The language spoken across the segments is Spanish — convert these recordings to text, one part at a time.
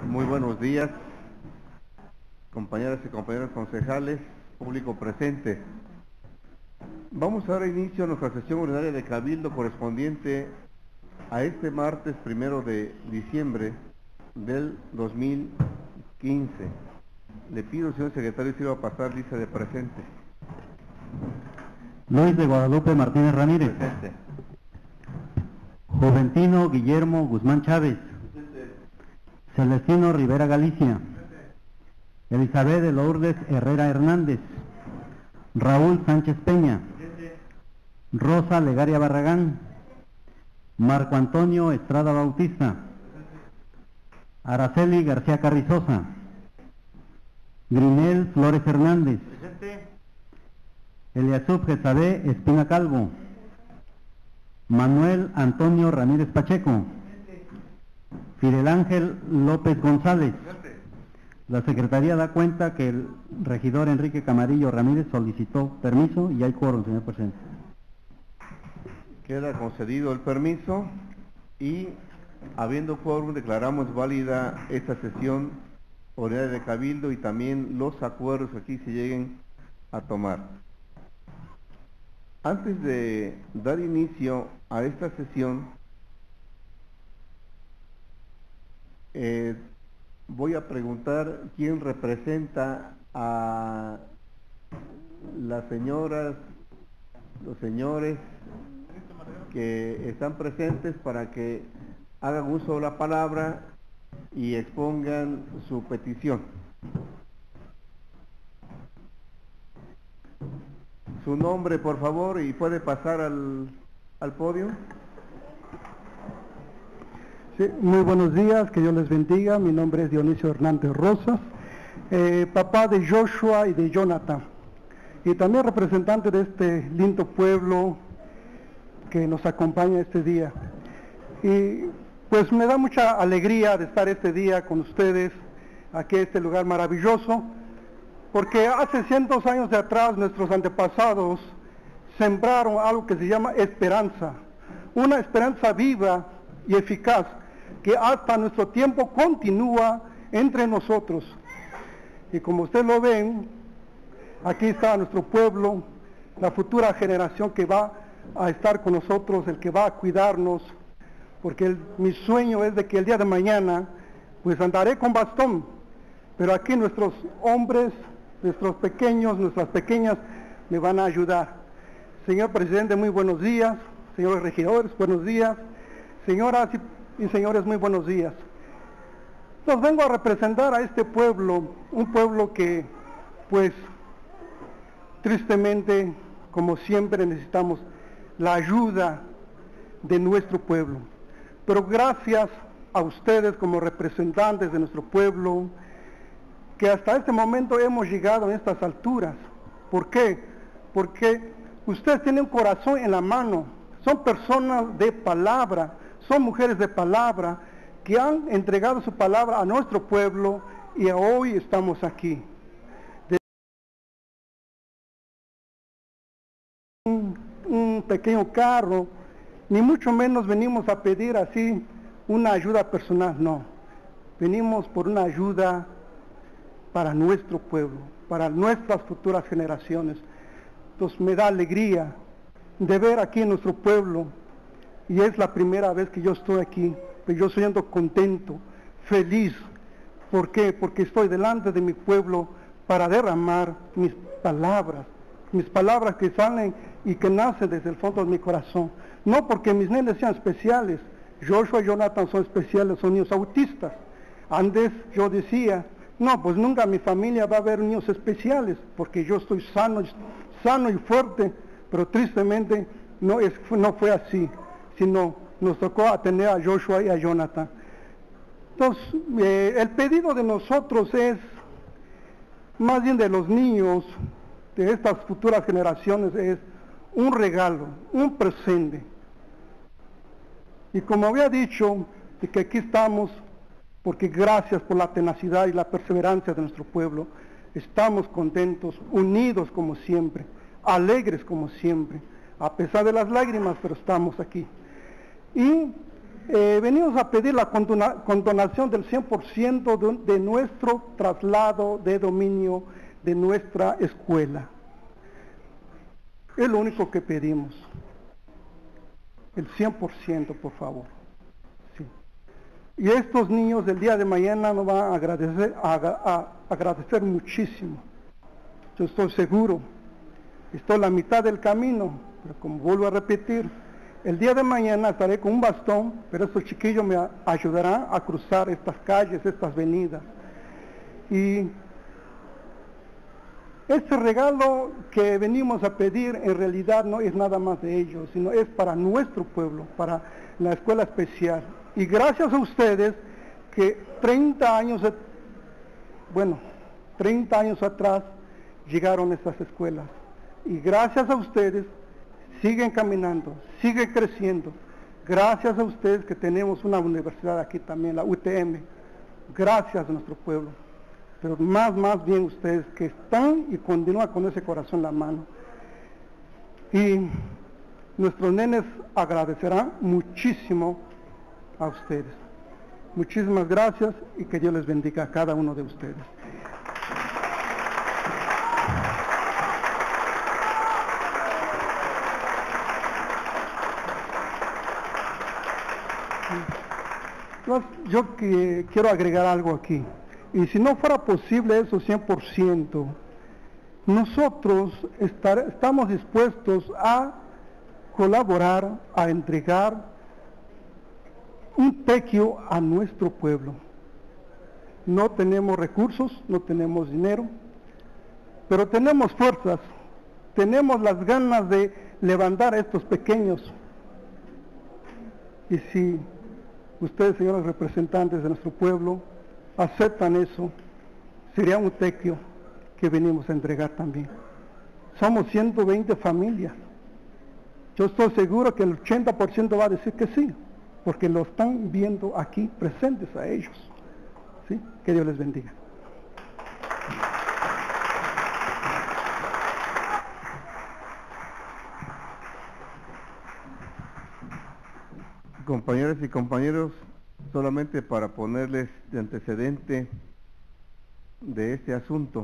Muy buenos días, compañeras y compañeros concejales, público presente. Vamos a dar inicio a nuestra sesión ordinaria de Cabildo correspondiente a este martes 1 de diciembre del 2015. Le pido, señor secretario, si va a pasar lista de presente. Luis de Guadalupe Martínez Ramírez. Presente. Juventino Guillermo Guzmán Chávez. Celestino Rivera Galicia. Elizabeth de Lourdes Herrera Hernández. Raúl Sánchez Peña. Rosa Legaria Barragán. Marco Antonio Estrada Bautista. Araceli García Carrizosa. Grinel Flores Hernández. Eliasub Jezabé Espina Calvo. Manuel Antonio Ramírez Pacheco. Fidel Ángel López González. La Secretaría da cuenta que el regidor Enrique Camarillo Ramírez solicitó permiso y hay quórum, señor presidente. Queda concedido el permiso y, habiendo quórum, declaramos válida esta sesión ordinaria de Cabildo y también los acuerdos que aquí se lleguen a tomar. Antes de dar inicio a esta sesión, voy a preguntar quién representa a las señoras, los señores que están presentes para que hagan uso de la palabra y expongan su petición. Su nombre, por favor, y puede pasar al podio. Sí, muy buenos días, que Dios les bendiga. Mi nombre es Dionisio Hernández Rosas, papá de Joshua y de Jonathan, y también representante de este lindo pueblo que nos acompaña este día. Y pues me da mucha alegría de estar este día con ustedes, aquí en este lugar maravilloso, porque hace cientos años de atrás nuestros antepasados sembraron algo que se llama esperanza, una esperanza viva y eficaz que hasta nuestro tiempo continúa entre nosotros. Y como ustedes lo ven, aquí está nuestro pueblo, la futura generación que va a estar con nosotros, el que va a cuidarnos, porque mi sueño es de que el día de mañana pues andaré con bastón, pero aquí nuestros hombres, nuestros pequeños, nuestras pequeñas me van a ayudar. Señor presidente, muy buenos días. Señores regidores, buenos días. Señoras y señores, muy buenos días. Los vengo a representar a este pueblo, un pueblo que, pues, tristemente, como siempre, necesitamos la ayuda de nuestro pueblo. Pero gracias a ustedes como representantes de nuestro pueblo, que hasta este momento hemos llegado a estas alturas. ¿Por qué? Porque ustedes tienen un corazón en la mano, son personas de palabra, son mujeres de palabra que han entregado su palabra a nuestro pueblo y hoy estamos aquí. Un pequeño carro, ni mucho menos venimos a pedir así una ayuda personal, no. Venimos por una ayuda para nuestro pueblo, para nuestras futuras generaciones. Entonces me da alegría de ver aquí en nuestro pueblo, y es la primera vez que yo estoy aquí, pero yo siento contento, feliz. ¿Por qué? Porque estoy delante de mi pueblo para derramar mis palabras que salen y que nacen desde el fondo de mi corazón. No porque mis nenes sean especiales, Joshua y Jonathan son especiales, son niños autistas. Antes yo decía, no, pues nunca en mi familia va a haber niños especiales, porque yo estoy sano y fuerte, pero tristemente no fue así, sino nos tocó atender a Joshua y a Jonathan. Entonces, el pedido de nosotros es, más bien de los niños, de estas futuras generaciones, es un regalo, un presente. Y como había dicho, de que aquí estamos, porque gracias por la tenacidad y la perseverancia de nuestro pueblo, estamos contentos, unidos como siempre, alegres como siempre, a pesar de las lágrimas, pero estamos aquí. Y venimos a pedir la condonación del 100% de nuestro traslado de dominio de nuestra escuela. Es lo único que pedimos. El 100%, por favor. Sí. Y estos niños del día de mañana nos van a agradecer muchísimo. Yo estoy seguro. Estoy a la mitad del camino, pero como vuelvo a repetir, el día de mañana estaré con un bastón, pero estos chiquillos me ayudarán a cruzar estas calles, estas avenidas. Y este regalo que venimos a pedir en realidad no es nada más de ellos, sino es para nuestro pueblo, para la escuela especial. Y gracias a ustedes que 30 años atrás llegaron estas escuelas. Y gracias a ustedes siguen caminando, siguen creciendo. Gracias a ustedes que tenemos una universidad aquí también, la UTM. Gracias a nuestro pueblo. Pero más bien ustedes que están y continúan con ese corazón en la mano. Y nuestros nenes agradecerán muchísimo a ustedes. Muchísimas gracias y que Dios les bendiga a cada uno de ustedes. Yo quiero agregar algo aquí. Y si no fuera posible eso 100%, nosotros estamos dispuestos a colaborar, a entregar un tequio a nuestro pueblo. No tenemos recursos, no tenemos dinero, pero tenemos fuerzas, tenemos las ganas de levantar a estos pequeños. Y si ustedes, señores representantes de nuestro pueblo, aceptan eso, sería un tequio que venimos a entregar también. Somos 120 familias. Yo estoy seguro que el 80% va a decir que sí, porque lo están viendo aquí presentes a ellos. ¿Sí? Que Dios les bendiga. Compañeras y compañeros, solamente para ponerles de antecedente de este asunto,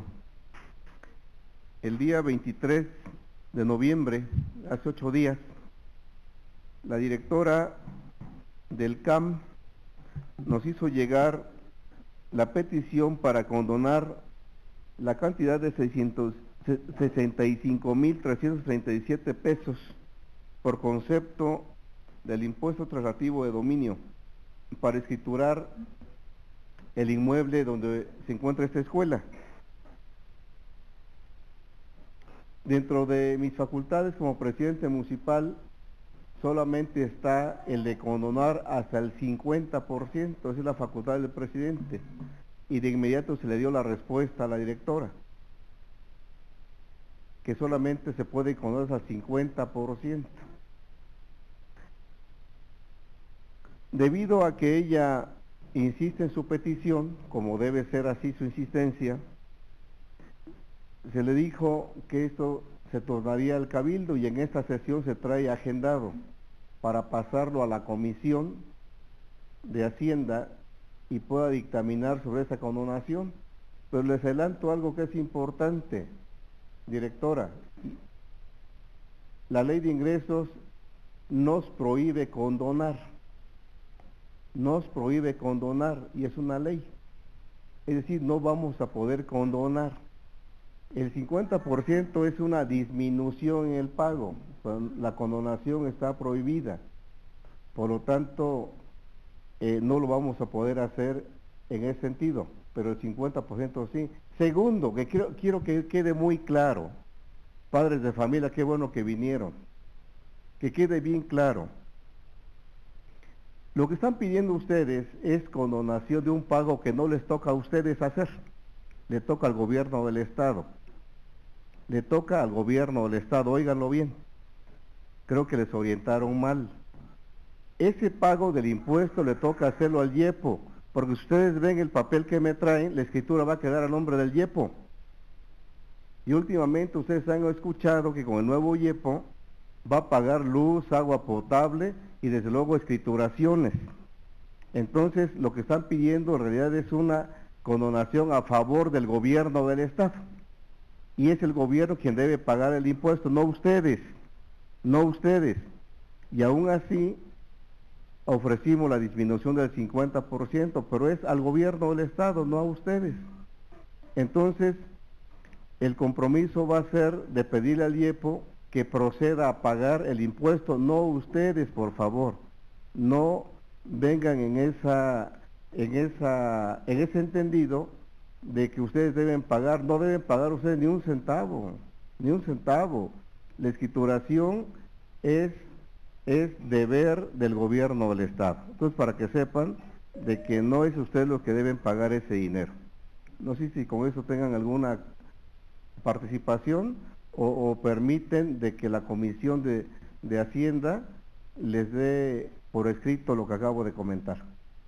el día 23 de noviembre, hace 8 días, la directora del CAM nos hizo llegar la petición para condonar la cantidad de 665.337 pesos por concepto del impuesto traslativo de dominio para escriturar el inmueble donde se encuentra esta escuela. Dentro de mis facultades como presidente municipal solamente está el de condonar hasta el 50%, esa es la facultad del presidente, y de inmediato se le dio la respuesta a la directora, que solamente se puede condonar hasta el 50%. Debido a que ella insiste en su petición, como debe ser así su insistencia, se le dijo que esto se tornaría al cabildo y en esta sesión se trae agendado para pasarlo a la comisión de Hacienda y pueda dictaminar sobre esa condonación. Pero les adelanto algo que es importante, directora. La ley de ingresos nos prohíbe condonar. Nos prohíbe condonar y es una ley. Es decir, no vamos a poder condonar. El 50% es una disminución en el pago. La condonación está prohibida. Por lo tanto, no lo vamos a poder hacer en ese sentido, pero el 50% sí. Segundo, que quiero que quede muy claro, padres de familia, qué bueno que vinieron, que quede bien claro. Lo que están pidiendo ustedes es condonación de un pago que no les toca a ustedes hacer, le toca al gobierno del Estado. Le toca al gobierno del Estado, óiganlo bien, creo que les orientaron mal. Ese pago del impuesto le toca hacerlo al YEPO, porque si ustedes ven el papel que me traen, la escritura va a quedar a nombre del YEPO. Y últimamente ustedes han escuchado que con el nuevo YEPO va a pagar luz, agua potable y desde luego escrituraciones. Entonces, lo que están pidiendo en realidad es una condonación a favor del gobierno del Estado. Y es el gobierno quien debe pagar el impuesto, no ustedes, no ustedes. Y aún así, ofrecimos la disminución del 50%, pero es al gobierno del Estado, no a ustedes. Entonces, el compromiso va a ser de pedirle al IEPO que proceda a pagar el impuesto, no ustedes, por favor. No vengan en ese entendido de que ustedes deben pagar, no deben pagar ustedes ni un centavo, ni un centavo. La escrituración es deber del gobierno del Estado. Entonces, para que sepan de que no es ustedes los que deben pagar ese dinero. No sé si con eso tengan alguna participación o permiten de que la Comisión de Hacienda les dé por escrito lo que acabo de comentar.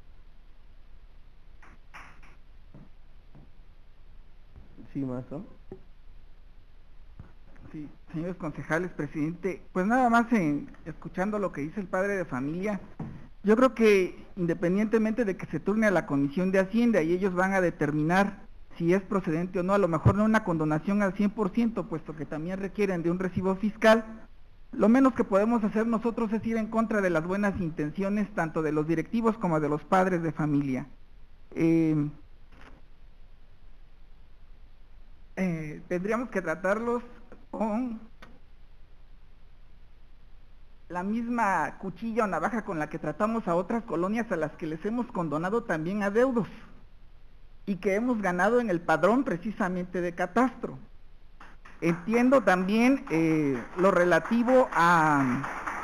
Sí, maestro. Sí, señores concejales, presidente, pues nada más escuchando lo que dice el padre de familia, yo creo que independientemente de que se turne a la Comisión de Hacienda y ellos van a determinar si es procedente o no, a lo mejor no una condonación al 100%, puesto que también requieren de un recibo fiscal, lo menos que podemos hacer nosotros es ir en contra de las buenas intenciones tanto de los directivos como de los padres de familia. Tendríamos que tratarlos con la misma cuchilla o navaja con la que tratamos a otras colonias a las que les hemos condonado también adeudos y que hemos ganado en el padrón precisamente de catastro. Entiendo también lo relativo a...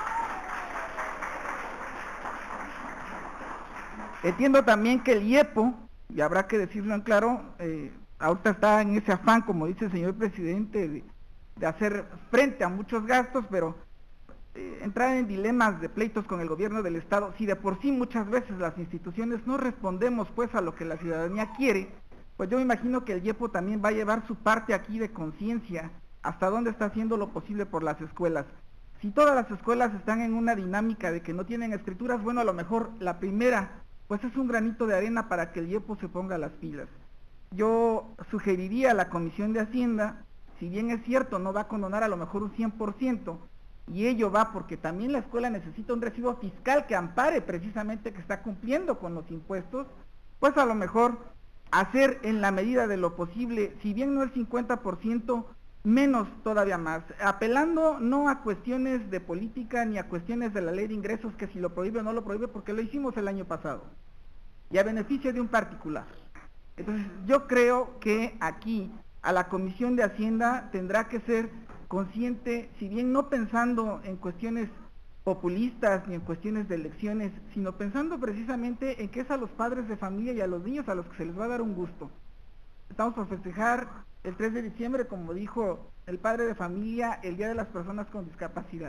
Entiendo también que el IEPO, y habrá que decirlo en claro, ahorita está en ese afán, como dice el señor presidente, de hacer frente a muchos gastos, pero entrar en dilemas de pleitos con el gobierno del Estado, si de por sí muchas veces las instituciones no respondemos pues a lo que la ciudadanía quiere, pues yo me imagino que el IEPO también va a llevar su parte aquí de conciencia, hasta dónde está haciendo lo posible por las escuelas. Si todas las escuelas están en una dinámica de que no tienen escrituras, bueno, a lo mejor la primera, pues es un granito de arena para que el IEPO se ponga las pilas. Yo sugeriría a la Comisión de Hacienda, si bien es cierto, no va a condonar a lo mejor un 100%, y ello va porque también la escuela necesita un recibo fiscal que ampare precisamente que está cumpliendo con los impuestos, pues a lo mejor hacer en la medida de lo posible, si bien no el 50%, menos todavía más, apelando no a cuestiones de política ni a cuestiones de la ley de ingresos, que si lo prohíbe o no lo prohíbe, porque lo hicimos el año pasado, y a beneficio de un particular. Entonces yo creo que aquí a la Comisión de Hacienda tendrá que ser consciente, si bien no pensando en cuestiones populistas ni en cuestiones de elecciones, sino pensando precisamente en que es a los padres de familia y a los niños a los que se les va a dar un gusto. Estamos por festejar el 3 de diciembre, como dijo el padre de familia, el Día de las Personas con Discapacidad.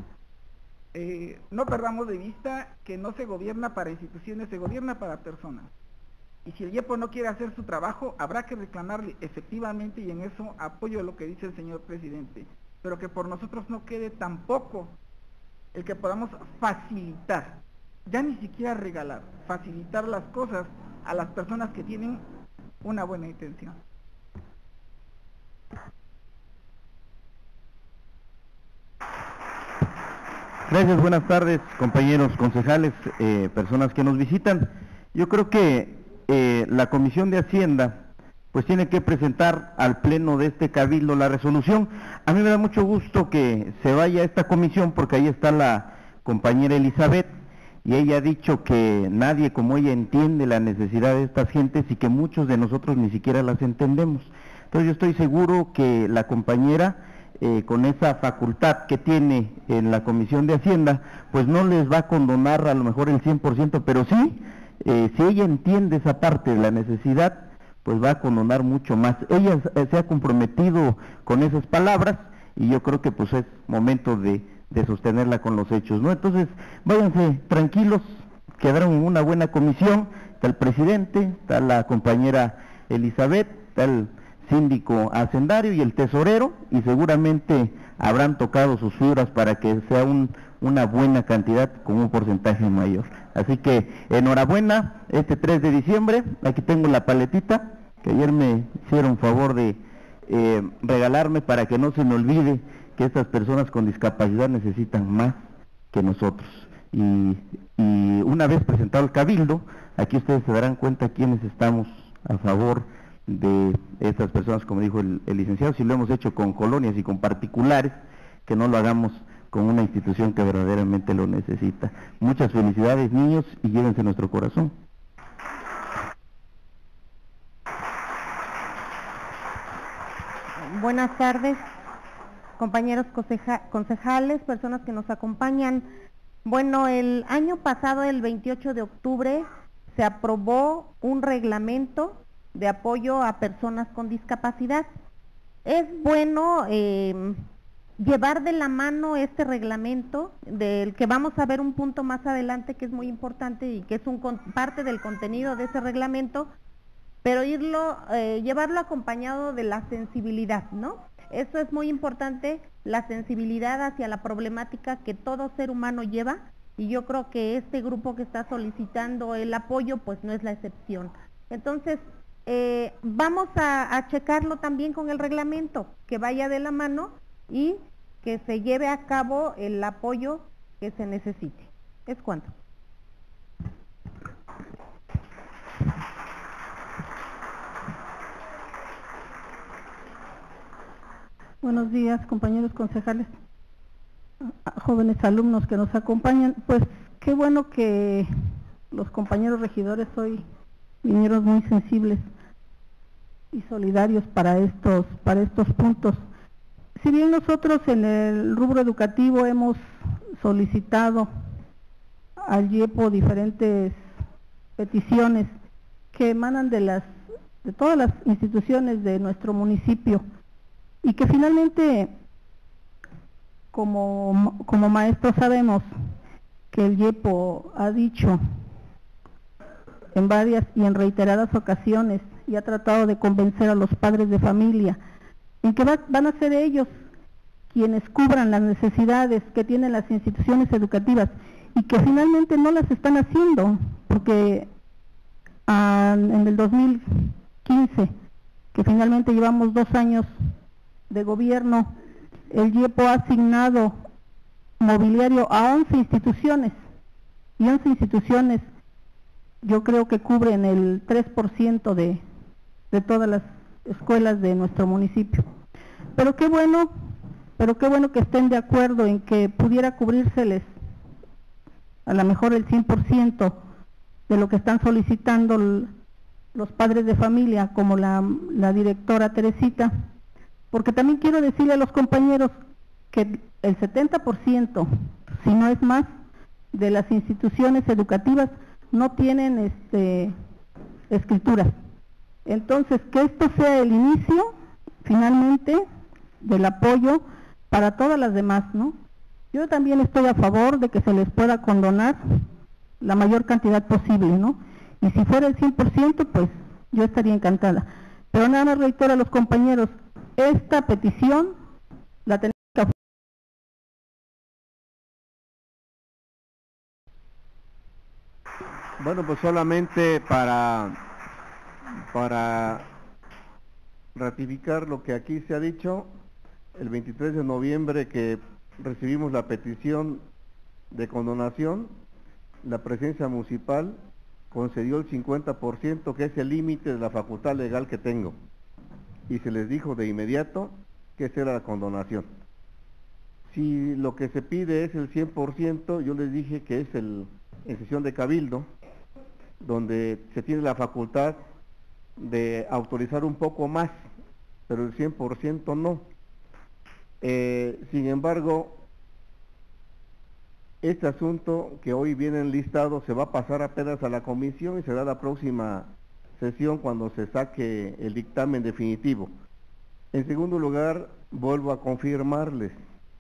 No perdamos de vista que no se gobierna para instituciones, se gobierna para personas. Y si el IEPO no quiere hacer su trabajo, habrá que reclamarle efectivamente, y en eso apoyo lo que dice el señor presidente, pero que por nosotros no quede tampoco el que podamos facilitar, ya ni siquiera regalar, facilitar las cosas a las personas que tienen una buena intención. Gracias, buenas tardes, compañeros concejales, personas que nos visitan. Yo creo que la Comisión de Hacienda pues tiene que presentar al Pleno de este Cabildo la resolución. A mí me da mucho gusto que se vaya a esta comisión porque ahí está la compañera Elizabeth y ella ha dicho que nadie como ella entiende la necesidad de estas gentes y que muchos de nosotros ni siquiera las entendemos. Entonces yo estoy seguro que la compañera con esa facultad que tiene en la Comisión de Hacienda pues no les va a condonar a lo mejor el 100%, pero sí, si ella entiende esa parte de la necesidad, pues va a condonar mucho más. Ella se ha comprometido con esas palabras y yo creo que pues es momento de sostenerla con los hechos, ¿no? Entonces, váyanse tranquilos, quedaron en una buena comisión, está el presidente, está la compañera Elizabeth, está el síndico hacendario y el tesorero, y seguramente habrán tocado sus fibras para que sea un una buena cantidad con un porcentaje mayor. Así que enhorabuena, este 3 de diciembre, aquí tengo la paletita, que ayer me hicieron favor de regalarme para que no se me olvide que estas personas con discapacidad necesitan más que nosotros. Y una vez presentado el cabildo, aquí ustedes se darán cuenta quiénes estamos a favor de estas personas, como dijo el licenciado, si lo hemos hecho con colonias y con particulares, que no lo hagamos con una institución que verdaderamente lo necesita. Muchas felicidades, niños, y llévense nuestro corazón. Buenas tardes, compañeros concejales, personas que nos acompañan. Bueno, el año pasado, el 28 de octubre, se aprobó un reglamento de apoyo a personas con discapacidad. Es bueno llevar de la mano este reglamento, del que vamos a ver un punto más adelante que es muy importante y que es parte del contenido de ese reglamento, pero llevarlo acompañado de la sensibilidad, ¿no? Eso es muy importante, la sensibilidad hacia la problemática que todo ser humano lleva, y yo creo que este grupo que está solicitando el apoyo pues no es la excepción. Entonces, vamos a checarlo también con el reglamento, que vaya de la mano y que se lleve a cabo el apoyo que se necesite. ¿Es cuánto? Buenos días, compañeros concejales, jóvenes alumnos que nos acompañan. Pues qué bueno que los compañeros regidores hoy vinieron muy sensibles y solidarios para estos puntos. Si bien nosotros en el rubro educativo hemos solicitado al IEPO diferentes peticiones que emanan de todas las instituciones de nuestro municipio, y que finalmente como maestros sabemos que el IEPO ha dicho en varias y en reiteradas ocasiones y ha tratado de convencer a los padres de familia en que van a ser ellos quienes cubran las necesidades que tienen las instituciones educativas, y que finalmente no las están haciendo, porque en el 2015, que finalmente llevamos 2 años de gobierno, el IEPO ha asignado mobiliario a 11 instituciones, y 11 instituciones yo creo que cubren el 3% de todas las escuelas de nuestro municipio. Pero qué bueno que estén de acuerdo en que pudiera cubrírseles a lo mejor el 100% de lo que están solicitando los padres de familia, como la directora Teresita, porque también quiero decirle a los compañeros que el 70%, si no es más, de las instituciones educativas no tienen escrituras. Entonces, que esto sea el inicio, finalmente, del apoyo para todas las demás, ¿no? Yo también estoy a favor de que se les pueda condonar la mayor cantidad posible, ¿no? Y si fuera el 100%, pues yo estaría encantada. Pero nada más reitero a los compañeros, esta petición la tenemos que... Bueno, pues solamente para ratificar lo que aquí se ha dicho, el 23 de noviembre que recibimos la petición de condonación, la presidencia municipal concedió el 50%, que es el límite de la facultad legal que tengo, y se les dijo de inmediato que esa era la condonación. Si lo que se pide es el 100%, yo les dije que es en sesión de cabildo, donde se tiene la facultad de autorizar un poco más, pero el 100% no. Sin embargo, este asunto que hoy viene enlistado se va a pasar apenas a la comisión y será la próxima sesión cuando se saque el dictamen definitivo. En segundo lugar, vuelvo a confirmarles,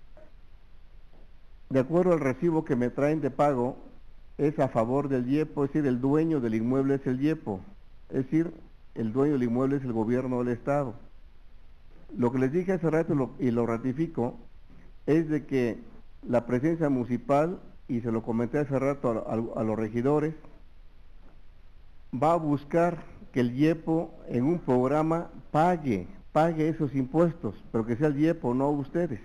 de acuerdo al recibo que me traen de pago, es a favor del IEPO, es decir, el dueño del inmueble es el IEPO, es decir, el dueño del inmueble es el gobierno del Estado. Lo que les dije hace rato y lo ratifico, es de que la presencia municipal, y se lo comenté hace rato a los regidores, va a buscar que el IEPO en un programa pague esos impuestos, pero que sea el IEPO, no ustedes.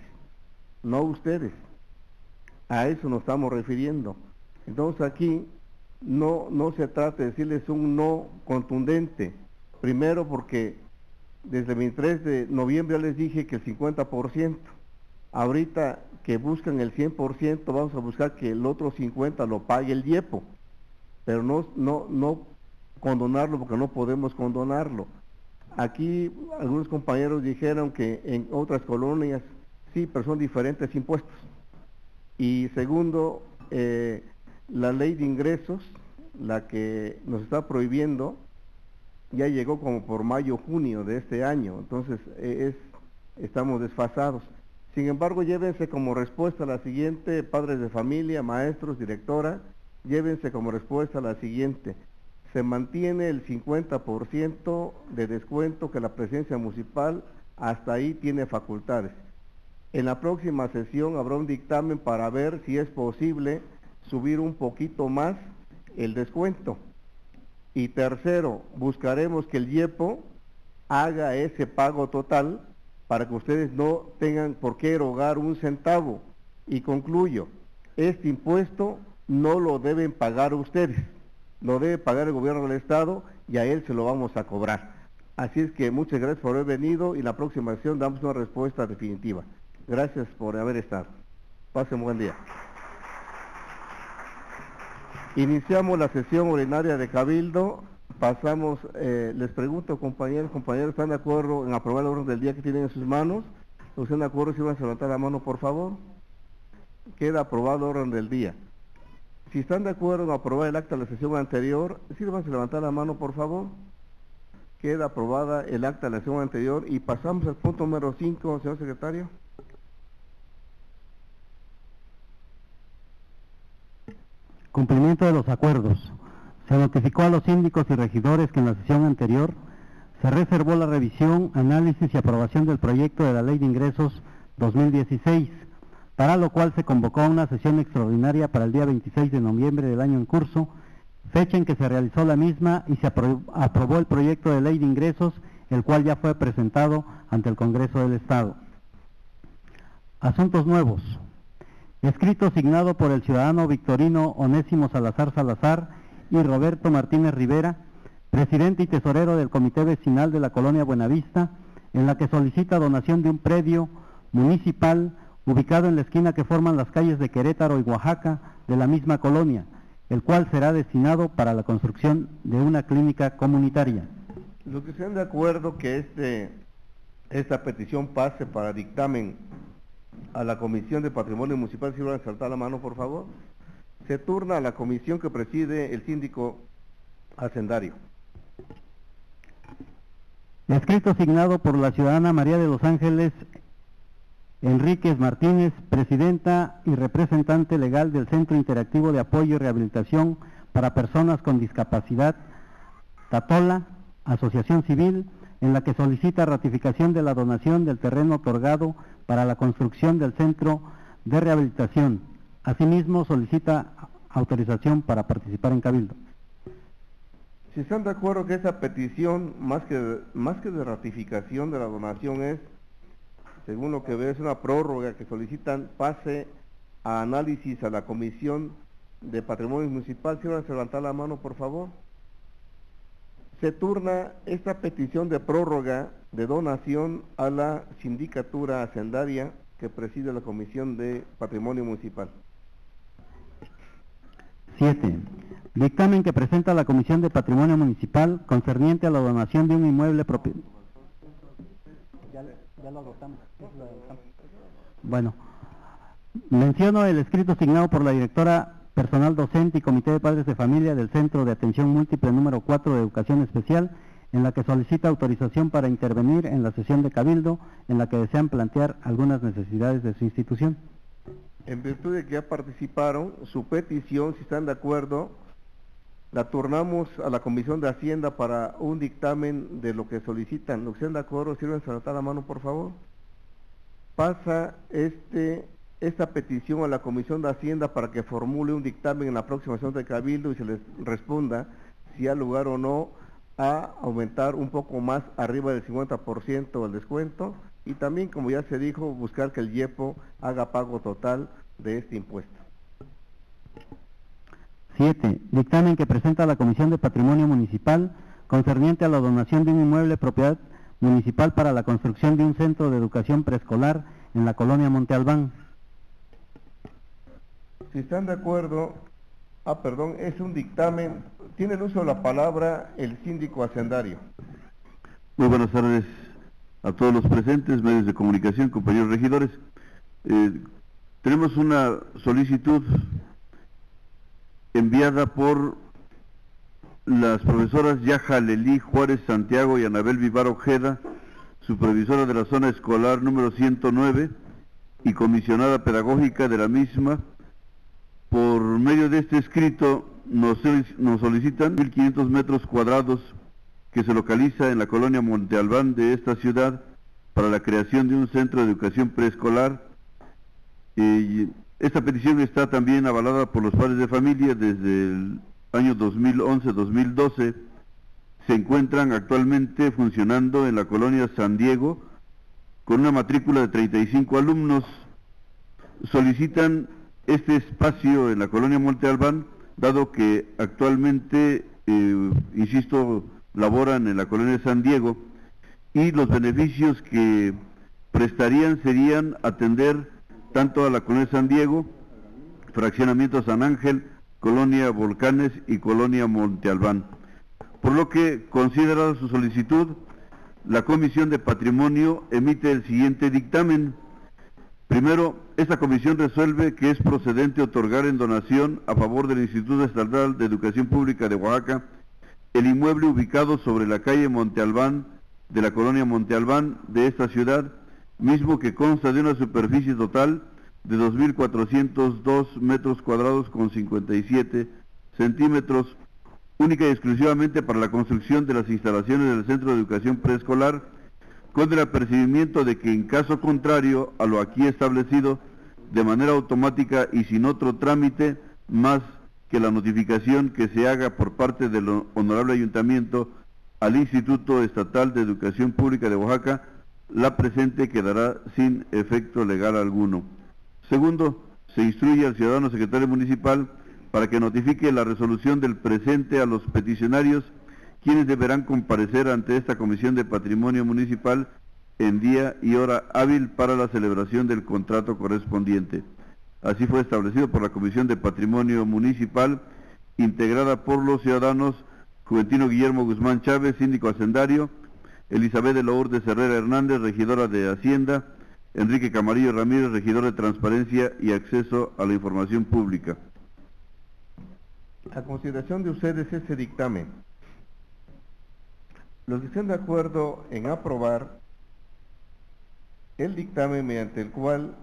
A eso nos estamos refiriendo. Entonces aquí no se trata de decirles un no contundente. Primero porque desde el 23 de noviembre ya les dije que el 50%. Ahorita que buscan el 100%, vamos a buscar que el otro 50% lo pague el IEPO. Pero no condonarlo, porque no podemos condonarlo. Aquí algunos compañeros dijeron que en otras colonias sí, pero son diferentes impuestos. Y segundo, la ley de ingresos, la que nos está prohibiendo, ya llegó como por mayo, junio de este año, entonces estamos desfasados. Sin embargo, llévense como respuesta a la siguiente, padres de familia, maestros, directora, llévense como respuesta a la siguiente. Se mantiene el 50% de descuento que la presencia municipal hasta ahí tiene facultades. En la próxima sesión habrá un dictamen para ver si es posible subir un poquito más el descuento. Y tercero, buscaremos que el IEPO haga ese pago total para que ustedes no tengan por qué erogar un centavo. Y concluyo, este impuesto no lo deben pagar ustedes, lo debe pagar el gobierno del Estado y a él se lo vamos a cobrar. Así es que muchas gracias por haber venido y en la próxima sesión damos una respuesta definitiva. Gracias por haber estado. Pasen buen día. Iniciamos la sesión ordinaria de Cabildo. Pasamos, les pregunto, compañeros, ¿están de acuerdo en aprobar el orden del día que tienen en sus manos? ¿Los están de acuerdo? Si van a levantar la mano, por favor. Queda aprobado el orden del día. Si están de acuerdo en aprobar el acta de la sesión anterior, ¿sí van a levantar la mano, por favor? Queda aprobada el acta de la sesión anterior y pasamos al punto número 5, señor secretario. Cumplimiento de los acuerdos. Se notificó a los síndicos y regidores que en la sesión anterior se reservó la revisión, análisis y aprobación del proyecto de la Ley de Ingresos 2016, para lo cual se convocó a una sesión extraordinaria para el día 26 de noviembre del año en curso, fecha en que se realizó la misma y se aprobó el proyecto de Ley de Ingresos, el cual ya fue presentado ante el Congreso del Estado. Asuntos nuevos. Escrito signado por el ciudadano Victorino Onésimo Salazar Salazar y Roberto Martínez Rivera, presidente y tesorero del Comité Vecinal de la Colonia Buenavista, en la que solicita donación de un predio municipal ubicado en la esquina que forman las calles de Querétaro y Oaxaca de la misma colonia, el cual será destinado para la construcción de una clínica comunitaria. Los que estén de acuerdo que esta petición pase para dictamen a la Comisión de Patrimonio Municipal, si van a saltar la mano, por favor. Se turna a la comisión que preside el síndico hacendario. Escrito signado por la ciudadana María de los Ángeles Enríquez Martínez, presidenta y representante legal del Centro Interactivo de Apoyo y Rehabilitación para Personas con Discapacidad, Tatola, Asociación Civil, en la que solicita ratificación de la donación del terreno otorgado para la construcción del Centro de Rehabilitación. Asimismo, solicita autorización para participar en Cabildo. Si están de acuerdo que esa petición, más que de ratificación de la donación, es, según lo que veo, es una prórroga que solicitan pase a análisis a la Comisión de Patrimonio Municipal, si van a levantar la mano, por favor. Se turna esta petición de prórroga de donación a la sindicatura hacendaria que preside la Comisión de Patrimonio Municipal. 7. Dictamen que presenta la Comisión de Patrimonio Municipal concerniente a la donación de un inmueble propio. Ya lo agotamos. Bueno, menciono el escrito signado por la directora personal docente y comité de padres de familia del Centro de Atención Múltiple número 4 de Educación Especial, en la que solicita autorización para intervenir en la sesión de Cabildo, en la que desean plantear algunas necesidades de su institución. En virtud de que ya participaron, su petición, si están de acuerdo, la turnamos a la Comisión de Hacienda para un dictamen de lo que solicitan. Los que estén de acuerdo, sirven a levantar la mano, por favor. Pasa este esta petición a la Comisión de Hacienda para que formule un dictamen en la próxima sesión de Cabildo y se les responda si hay lugar o no a aumentar un poco más arriba del 50% el descuento, y también, como ya se dijo, buscar que el IEPO haga pago total de este impuesto. 7. Dictamen que presenta la Comisión de Patrimonio Municipal concerniente a la donación de un inmueble propiedad municipal para la construcción de un centro de educación preescolar en la colonia Monte Albán. Si están de acuerdo, es un dictamen, tiene el uso de la palabra el síndico hacendario. Muy buenas tardes a todos los presentes, medios de comunicación, compañeros regidores. Tenemos una solicitud enviada por las profesoras Yaja Lelí Juárez Santiago y Anabel Vivar Ojeda, supervisora de la zona escolar número 109 y comisionada pedagógica de la misma. Por medio de este escrito nos solicitan 1.500 metros cuadrados que se localiza en la colonia Monte Albán de esta ciudad para la creación de un centro de educación preescolar. Esta petición está también avalada por los padres de familia desde el año 2011-2012. Se encuentran actualmente funcionando en la colonia San Diego con una matrícula de 35 alumnos. Solicitan este espacio en la colonia Monte Albán, dado que actualmente, insisto, laboran en la colonia San Diego, y los beneficios que prestarían serían atender tanto a la colonia San Diego, fraccionamiento San Ángel, colonia Volcanes y colonia Monte Albán. Por lo que, considerada su solicitud, la Comisión de Patrimonio emite el siguiente dictamen. Primero, esta comisión resuelve que es procedente otorgar en donación a favor del Instituto Estatal de Educación Pública de Oaxaca el inmueble ubicado sobre la calle Monte Albán de la colonia Monte Albán de esta ciudad, mismo que consta de una superficie total de 2.402 metros cuadrados con 57 centímetros, única y exclusivamente para la construcción de las instalaciones del Centro de Educación Preescolar, con el apercibimiento de que en caso contrario a lo aquí establecido, de manera automática y sin otro trámite más que la notificación que se haga por parte del Honorable Ayuntamiento al Instituto Estatal de Educación Pública de Oaxaca, la presente quedará sin efecto legal alguno. Segundo, se instruye al ciudadano secretario municipal para que notifique la resolución del presente a los peticionarios, quienes deberán comparecer ante esta Comisión de Patrimonio Municipal en día y hora hábil para la celebración del contrato correspondiente. Así fue establecido por la Comisión de Patrimonio Municipal, integrada por los ciudadanos Juventino Guillermo Guzmán Chávez, síndico hacendario, Elizabeth de Lourdes Herrera Hernández, regidora de Hacienda, Enrique Camarillo Ramírez, regidor de Transparencia y Acceso a la Información Pública. A consideración de ustedes ese dictamen. Los que estén de acuerdo en aprobar el dictamen mediante el cual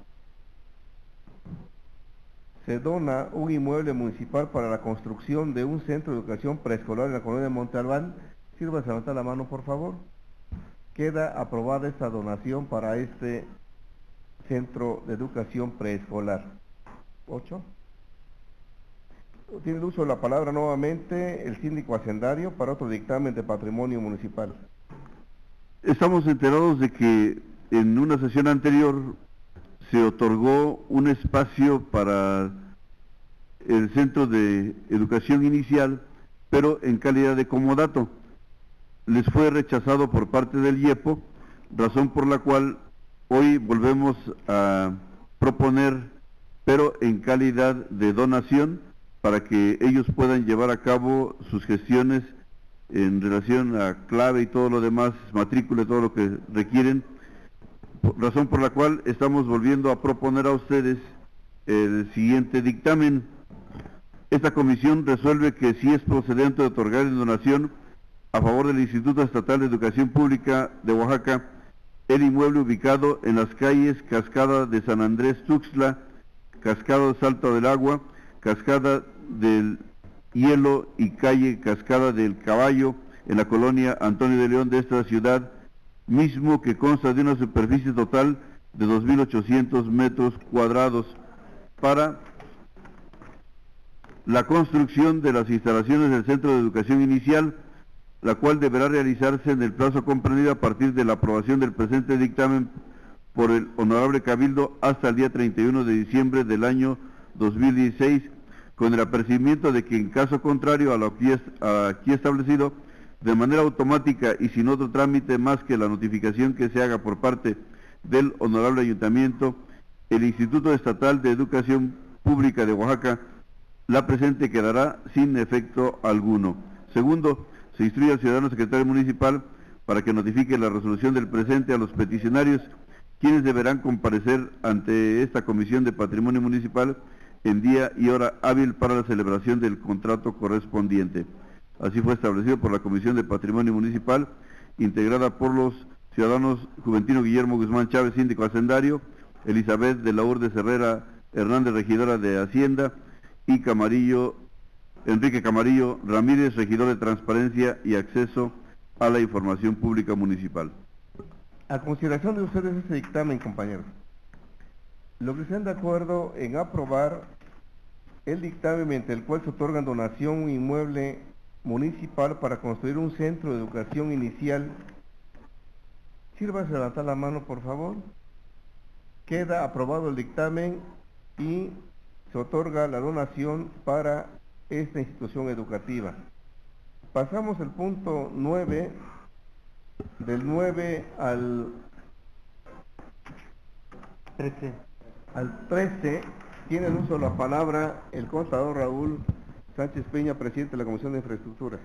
se dona un inmueble municipal para la construcción de un centro de educación preescolar en la colonia de Monte Albán, sírvase a levantar la mano, por favor. Queda aprobada esta donación para este centro de educación preescolar. 8. Tiene el uso de la palabra nuevamente el síndico hacendario para otro dictamen de patrimonio municipal. Estamos enterados de que en una sesión anterior se otorgó un espacio para el centro de educación inicial, pero en calidad de comodato. Les fue rechazado por parte del IEPO, razón por la cual hoy volvemos a proponer, pero en calidad de donación, para que ellos puedan llevar a cabo sus gestiones en relación a clave y todo lo demás, matrícula y todo lo que requieren, razón por la cual estamos volviendo a proponer a ustedes el siguiente dictamen. Esta comisión resuelve que sí es procedente de otorgar en donación a favor del Instituto Estatal de Educación Pública de Oaxaca el inmueble ubicado en las calles Cascada de San Andrés Tuxtla, Cascada de Salto del Agua, Cascada del Hielo y calle Cascada del Caballo en la colonia Antonio de León de esta ciudad, mismo que consta de una superficie total de 2.800 metros cuadrados para la construcción de las instalaciones del Centro de Educación Inicial, la cual deberá realizarse en el plazo comprendido a partir de la aprobación del presente dictamen por el Honorable Cabildo hasta el día 31 de diciembre del año 2016, con el apercibimiento de que en caso contrario a lo aquí establecido, de manera automática y sin otro trámite más que la notificación que se haga por parte del Honorable Ayuntamiento, el Instituto Estatal de Educación Pública de Oaxaca, la presente quedará sin efecto alguno. Segundo, se instruye al ciudadano secretario municipal para que notifique la resolución del presente a los peticionarios, quienes deberán comparecer ante esta Comisión de Patrimonio Municipal en día y hora hábil para la celebración del contrato correspondiente. Así fue establecido por la Comisión de Patrimonio Municipal, integrada por los ciudadanos Juventino Guillermo Guzmán Chávez, síndico hacendario, Elizabeth de la Lourdes Herrera Hernández, regidora de Hacienda, y Enrique Camarillo Ramírez, regidor de Transparencia y Acceso a la Información Pública Municipal. A consideración de ustedes este dictamen, compañeros, los que estén de acuerdo en aprobar el dictamen mediante el cual se otorga donación un inmueble municipal para construir un centro de educación inicial, sírvase levantar la mano, por favor. Queda aprobado el dictamen y se otorga la donación para esta institución educativa. Pasamos al punto 9, del 9 al 13, tiene el uso de la palabra el contador Raúl Sánchez Peña, presidente de la Comisión de Infraestructura.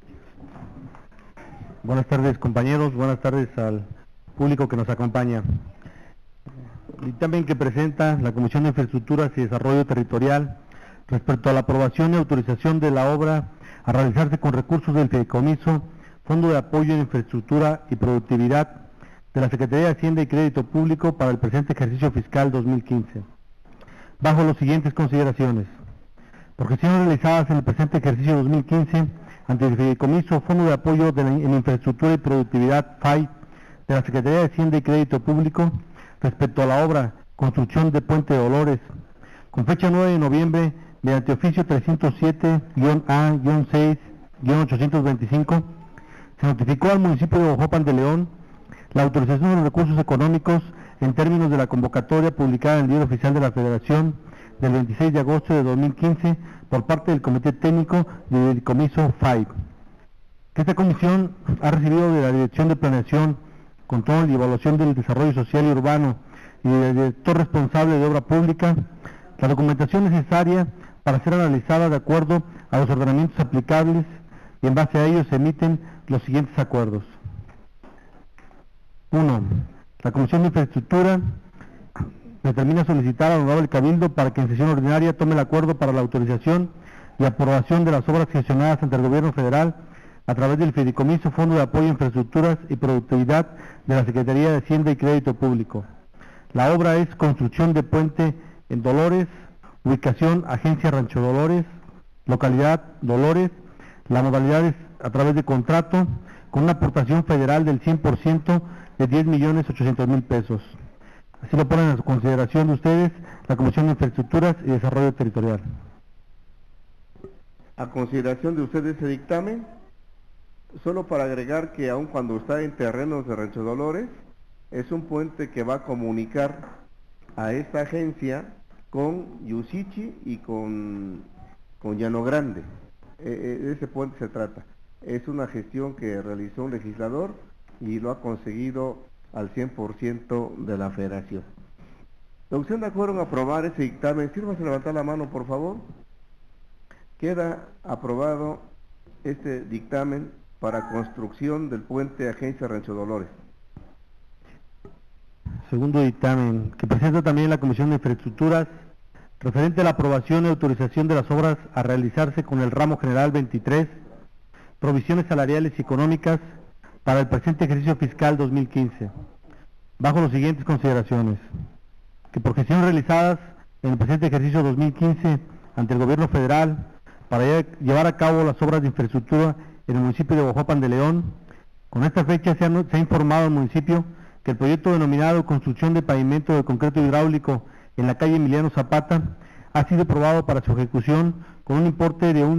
Buenas tardes, compañeros, buenas tardes al público que nos acompaña. El dictamen que presenta la Comisión de Infraestructuras y Desarrollo Territorial respecto a la aprobación y autorización de la obra a realizarse con recursos del Fideicomiso Fondo de Apoyo en Infraestructura y Productividad de la Secretaría de Hacienda y Crédito Público para el presente ejercicio fiscal 2015, bajo las siguientes consideraciones. Por gestiones realizadas en el presente ejercicio 2015 ante el Fideicomiso Fondo de Apoyo en Infraestructura y Productividad FAI de la Secretaría de Hacienda y Crédito Público respecto a la obra Construcción de Puente de Dolores, con fecha 9 de noviembre, mediante oficio 307-A-6-825, se notificó al municipio de Ojopan de León la autorización de los recursos económicos en términos de la convocatoria publicada en el Diario Oficial de la Federación del 26 de agosto de 2015 por parte del Comité Técnico del Fideicomiso FAI. Esta comisión ha recibido de la Dirección de Planeación, Control y Evaluación del Desarrollo Social y Urbano y del Director Responsable de Obra Pública la documentación necesaria para ser analizada de acuerdo a los ordenamientos aplicables, y en base a ellos se emiten los siguientes acuerdos. 1. La Comisión de Infraestructura determina solicitar al Honorable Cabildo para que en sesión ordinaria tome el acuerdo para la autorización y aprobación de las obras gestionadas ante el Gobierno Federal a través del Fideicomiso Fondo de Apoyo a Infraestructuras y Productividad de la Secretaría de Hacienda y Crédito Público. La obra es construcción de puente en Dolores, ubicación Agencia Rancho Dolores, localidad Dolores, la modalidad es a través de contrato, con una aportación federal del 100% de 10.800.000 pesos. Así lo ponen a su consideración de ustedes la Comisión de Infraestructuras y Desarrollo Territorial. A consideración de ustedes ese dictamen, solo para agregar que aun cuando está en terrenos de Rancho Dolores, es un puente que va a comunicar a esta agencia con Yusichi y con Llano Grande. Ese puente se trata. Es una gestión que realizó un legislador y lo ha conseguido al 100% de la federación. ¿Los que están de acuerdo en aprobar ese dictamen? Sírvase levantar la mano, por favor. Queda aprobado este dictamen para construcción del puente Agencia Rancho Dolores. Segundo dictamen, que presenta también la Comisión de Infraestructuras, referente a la aprobación y autorización de las obras a realizarse con el ramo general 23, provisiones salariales y económicas para el presente ejercicio fiscal 2015, bajo las siguientes consideraciones. Que por gestiones realizadas en el presente ejercicio 2015 ante el Gobierno Federal para llevar a cabo las obras de infraestructura en el municipio de Ojopan de León, con esta fecha se ha informado al municipio que el proyecto denominado Construcción de Pavimento de Concreto Hidráulico en la calle Emiliano Zapata ha sido aprobado para su ejecución con un importe de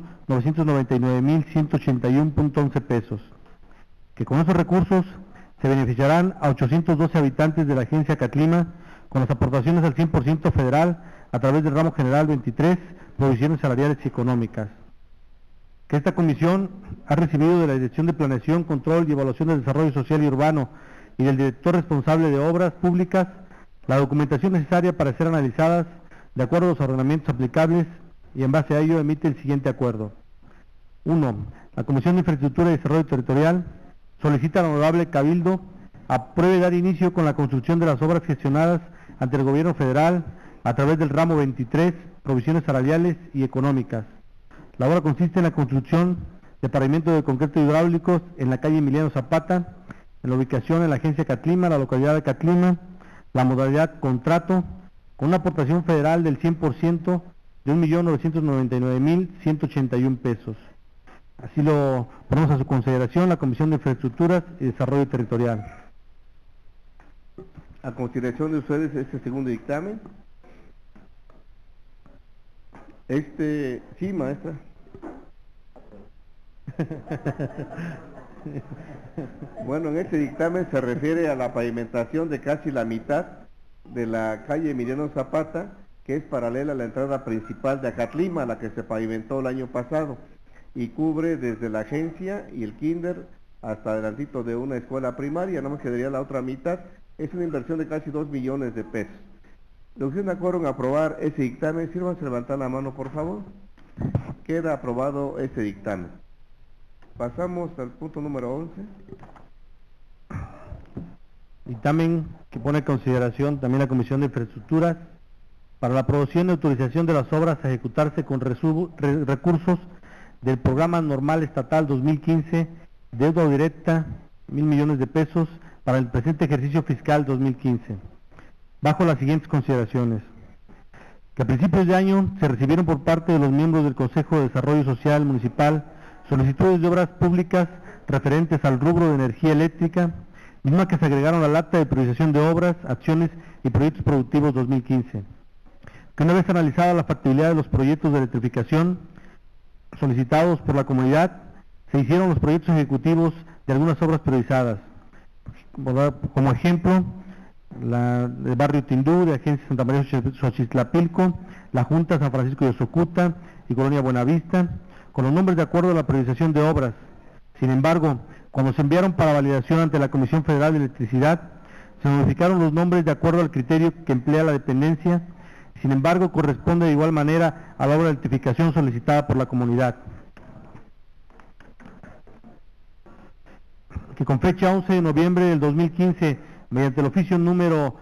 1.999.181.11 pesos, que con esos recursos se beneficiarán a 812 habitantes de la agencia Catlima con las aportaciones al 100% federal a través del ramo general 23, provisiones salariales y económicas. Que esta comisión ha recibido de la Dirección de Planeación, Control y Evaluación del Desarrollo Social y Urbano y del director responsable de Obras Públicas la documentación necesaria para ser analizadas de acuerdo a los ordenamientos aplicables y en base a ello emite el siguiente acuerdo. 1. La Comisión de Infraestructura y Desarrollo Territorial solicita al Honorable Cabildo apruebe dar inicio con la construcción de las obras gestionadas ante el Gobierno Federal a través del ramo 23, provisiones salariales y económicas. La obra consiste en la construcción de pavimento de concreto hidráulicos en la calle Emiliano Zapata, en la ubicación en la agencia Catlima, la localidad de Catlima, la modalidad contrato, con una aportación federal del 100% de 1.999.181 pesos. Así lo ponemos a su consideración la Comisión de Infraestructuras y Desarrollo Territorial. A consideración de ustedes este segundo dictamen. Sí, maestra. Bueno, en este dictamen se refiere a la pavimentación de casi la mitad de la calle Emiliano Zapata, que es paralela a la entrada principal de Acatlima, la que se pavimentó el año pasado, y cubre desde la agencia y el kinder hasta adelantito de una escuela primaria, nada más quedaría la otra mitad. Es una inversión de casi 2 millones de pesos. Los que de acuerdo en aprobar ese dictamen, sírvanse levantar la mano, por favor. Queda aprobado ese dictamen. Pasamos al punto número 11. Dictamen que pone en consideración también la Comisión de Infraestructuras para la aprobación y autorización de las obras a ejecutarse con recursos del Programa Normal Estatal 2015, deuda directa, 1.000 millones de pesos para el presente ejercicio fiscal 2015, bajo las siguientes consideraciones. Que a principios de año se recibieron por parte de los miembros del Consejo de Desarrollo Social Municipal solicitudes de obras públicas referentes al rubro de energía eléctrica, misma que se agregaron al acta de priorización de obras, acciones y proyectos productivos 2015. Que una vez analizada la factibilidad de los proyectos de electrificación solicitados por la comunidad, se hicieron los proyectos ejecutivos de algunas obras priorizadas. Como ejemplo, la del barrio Tindú, de Agencia Santa María Xochitlapilco, la Junta San Francisco de Osocuta y Colonia Buenavista, con los nombres de acuerdo a la priorización de obras. Sin embargo, cuando se enviaron para validación ante la Comisión Federal de Electricidad, se modificaron los nombres de acuerdo al criterio que emplea la dependencia, sin embargo corresponde de igual manera a la obra de electrificación solicitada por la comunidad. Que con fecha 11 de noviembre del 2015, mediante el oficio número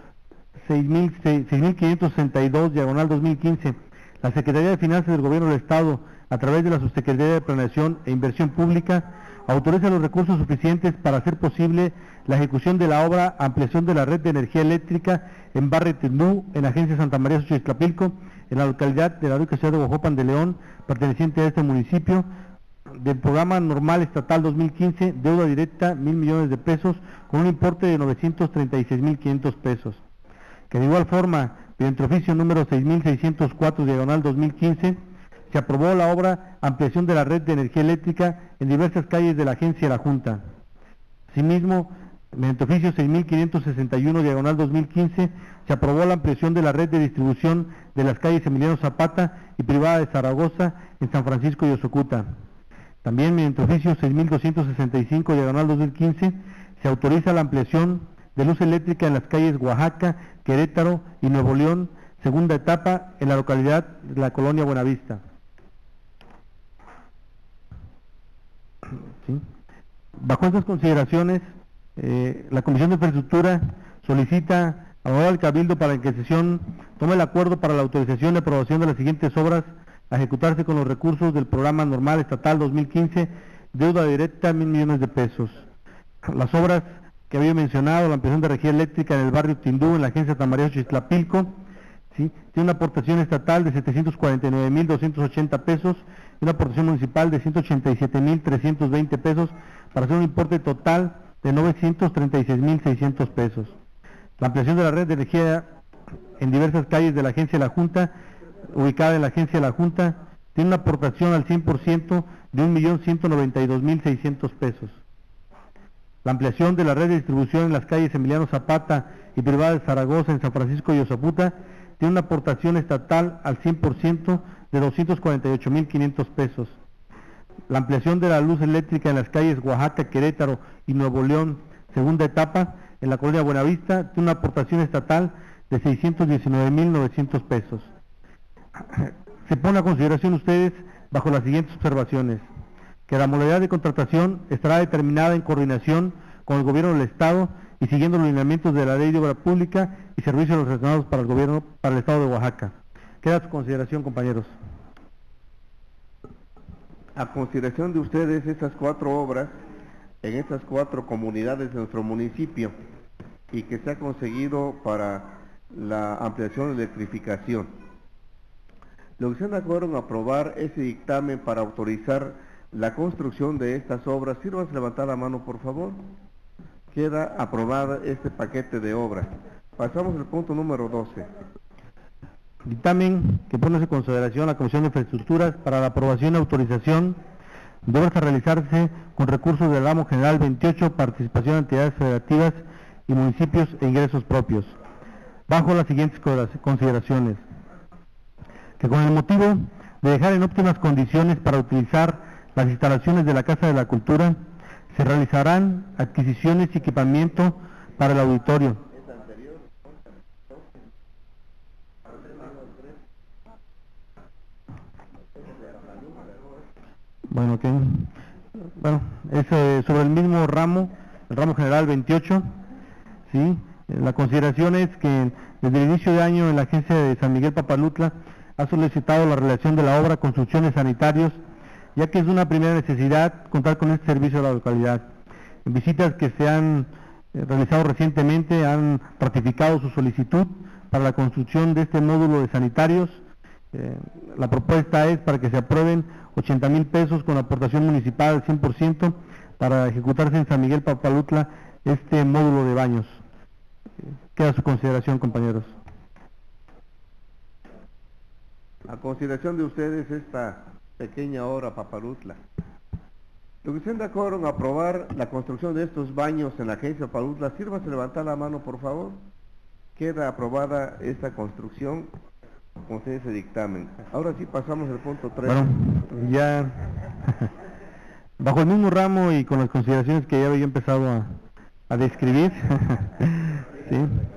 6562/2015, la Secretaría de Finanzas del Gobierno del Estado, a través de la Subsecretaría de Planeación e Inversión Pública, autoriza los recursos suficientes para hacer posible la ejecución de la obra ampliación de la red de energía eléctrica en barrio Tindú, en la Agencia Santa María Xochitlapilco, en la localidad de la rica ciudad de Huajuapan de León, perteneciente a este municipio, del Programa Normal Estatal 2015, deuda directa 1.000 millones de pesos, con un importe de 936.500 pesos. Que de igual forma, mediante oficio número 6604/2015, se aprobó la obra ampliación de la red de energía eléctrica en diversas calles de la agencia y la Junta. Asimismo, mediante oficio 6561/2015, se aprobó la ampliación de la red de distribución de las calles Emiliano Zapata y Privada de Zaragoza en San Francisco y Osocuta. También mediante oficio 6265/2015, se autoriza la ampliación de luz eléctrica en las calles Oaxaca, Querétaro y Nuevo León, segunda etapa en la localidad de la Colonia Buenavista. ¿Sí? Bajo estas consideraciones, la Comisión de Infraestructura solicita al Cabildo para que en sesión tome el acuerdo para la autorización y aprobación de las siguientes obras a ejecutarse con los recursos del Programa Normal Estatal 2015, deuda directa 1.000 millones de pesos. Las obras que había mencionado, la ampliación de energía eléctrica en el barrio Tindú, en la Agencia Santa María Xochitlapilco, ¿sí? Tiene una aportación estatal de 749.280 pesos y una aportación municipal de 187.320 pesos, para hacer un importe total de 936.600 pesos. La ampliación de la red de energía en diversas calles de la Agencia de la Junta, ubicada en la Agencia de la Junta, tiene una aportación al 100% de 1.192.600 pesos. La ampliación de la red de distribución en las calles Emiliano Zapata y Privada de Zaragoza en San Francisco y Ozaputa tiene una aportación estatal al 100% de 248.500 pesos. La ampliación de la luz eléctrica en las calles Oaxaca, Querétaro y Nuevo León, segunda etapa, en la colonia Buenavista, tiene una aportación estatal de 619.900 pesos. Se pone a consideración ustedes bajo las siguientes observaciones: que la modalidad de contratación estará determinada en coordinación con el gobierno del Estado y siguiendo los lineamientos de la Ley de Obra Pública y Servicios Relacionados para el Gobierno, para el Estado de Oaxaca. Queda a su consideración, compañeros. A consideración de ustedes estas 4 obras en estas 4 comunidades de nuestro municipio y que se ha conseguido para la ampliación de electrificación. Lo que se han de acuerdo en aprobar ese dictamen para autorizar la construcción de estas obras, sírvanse levantar la mano por favor. Queda aprobada este paquete de obras. Pasamos al punto número 12. Dictamen que pone en consideración la Comisión de Infraestructuras para la aprobación y autorización de obras a realizarse con recursos del ramo general 28, participación de entidades federativas y municipios e ingresos propios, bajo las siguientes consideraciones: que con el motivo de dejar en óptimas condiciones para utilizar las instalaciones de la Casa de la Cultura, se realizarán adquisiciones y equipamiento para el auditorio. Es sobre el mismo ramo, el ramo general 28, ¿sí? La consideración es que desde el inicio de año en la agencia de San Miguel Papalutla ha solicitado la realización de la obra construcciones sanitarios, ya que es una primera necesidad contar con este servicio a la localidad. En visitas que se han realizado recientemente han ratificado su solicitud para la construcción de este módulo de sanitarios. La propuesta es para que se aprueben 80,000 pesos con aportación municipal al 100% para ejecutarse en San Miguel Papalutla este módulo de baños. Queda a su consideración, compañeros. A consideración de ustedes esta pequeña obra Papalutla. Lo que estén de acuerdo en aprobar la construcción de estos baños en la agencia Papalutla, sírvase levantar la mano por favor. Queda aprobada esta construcción con ese dictamen. Ahora sí pasamos al punto 3. Bueno, ya bajo el mismo ramo y con las consideraciones que ya había empezado a describir. ¿Sí?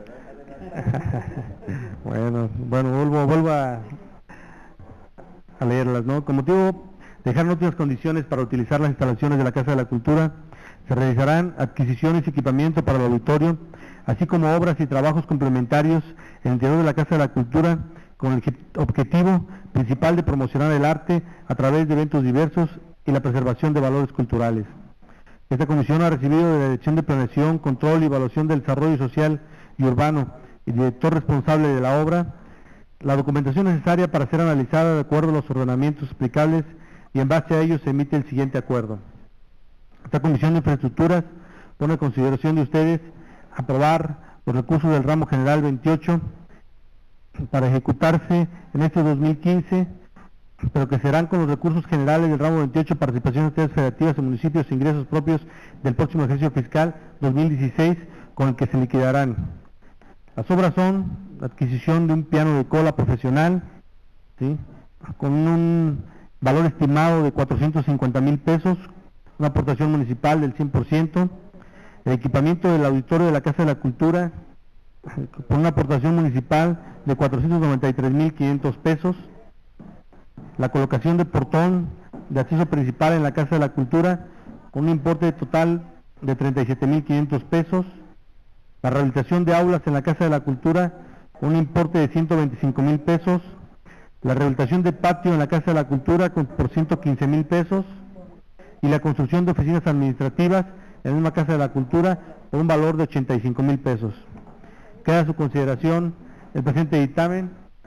Bueno, vuelvo a leerlas, ¿no? Con motivo de dejar en óptimas condiciones para utilizar las instalaciones de la Casa de la Cultura, se realizarán adquisiciones y equipamiento para el auditorio, así como obras y trabajos complementarios en el interior de la Casa de la Cultura, con el objetivo principal de promocionar el arte a través de eventos diversos y la preservación de valores culturales. Esta comisión ha recibido de la Dirección de Planeación, Control y Evaluación del Desarrollo Social y Urbano y director responsable de la obra la documentación necesaria para ser analizada de acuerdo a los ordenamientos aplicables y en base a ellos se emite el siguiente acuerdo. Esta Comisión de Infraestructuras pone en consideración de ustedes aprobar los recursos del ramo general 28 para ejecutarse en este 2015, pero que serán con los recursos generales del ramo 28, participación de entidades federativas en municipios e ingresos propios del próximo ejercicio fiscal 2016, con el que se liquidarán. Las obras son la adquisición de un piano de cola profesional, ¿sí?, con un valor estimado de 450,000 pesos, una aportación municipal del 100%, el equipamiento del auditorio de la Casa de la Cultura, con una aportación municipal de 493,500 pesos, la colocación de portón de acceso principal en la Casa de la Cultura, con un importe total de 37,500 pesos, la rehabilitación de aulas en la Casa de la Cultura, con un importe de 125,000 pesos, la rehabilitación de patio en la Casa de la Cultura por 115,000 pesos, y la construcción de oficinas administrativas en la misma Casa de la Cultura por un valor de 85,000 pesos. Queda a su consideración el presente dictamen.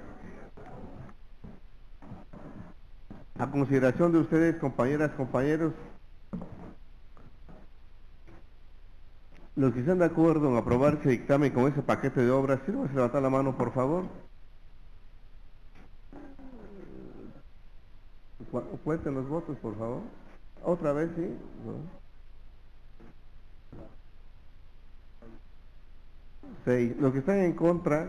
A consideración de ustedes, compañeras, compañeros, Los que están de acuerdo en aprobar ese dictamen con ese paquete de obras, sírvanse levantar la mano, por favor. Cuenten los votos, por favor. Otra vez, sí. ¿No? 6. Los que están en contra,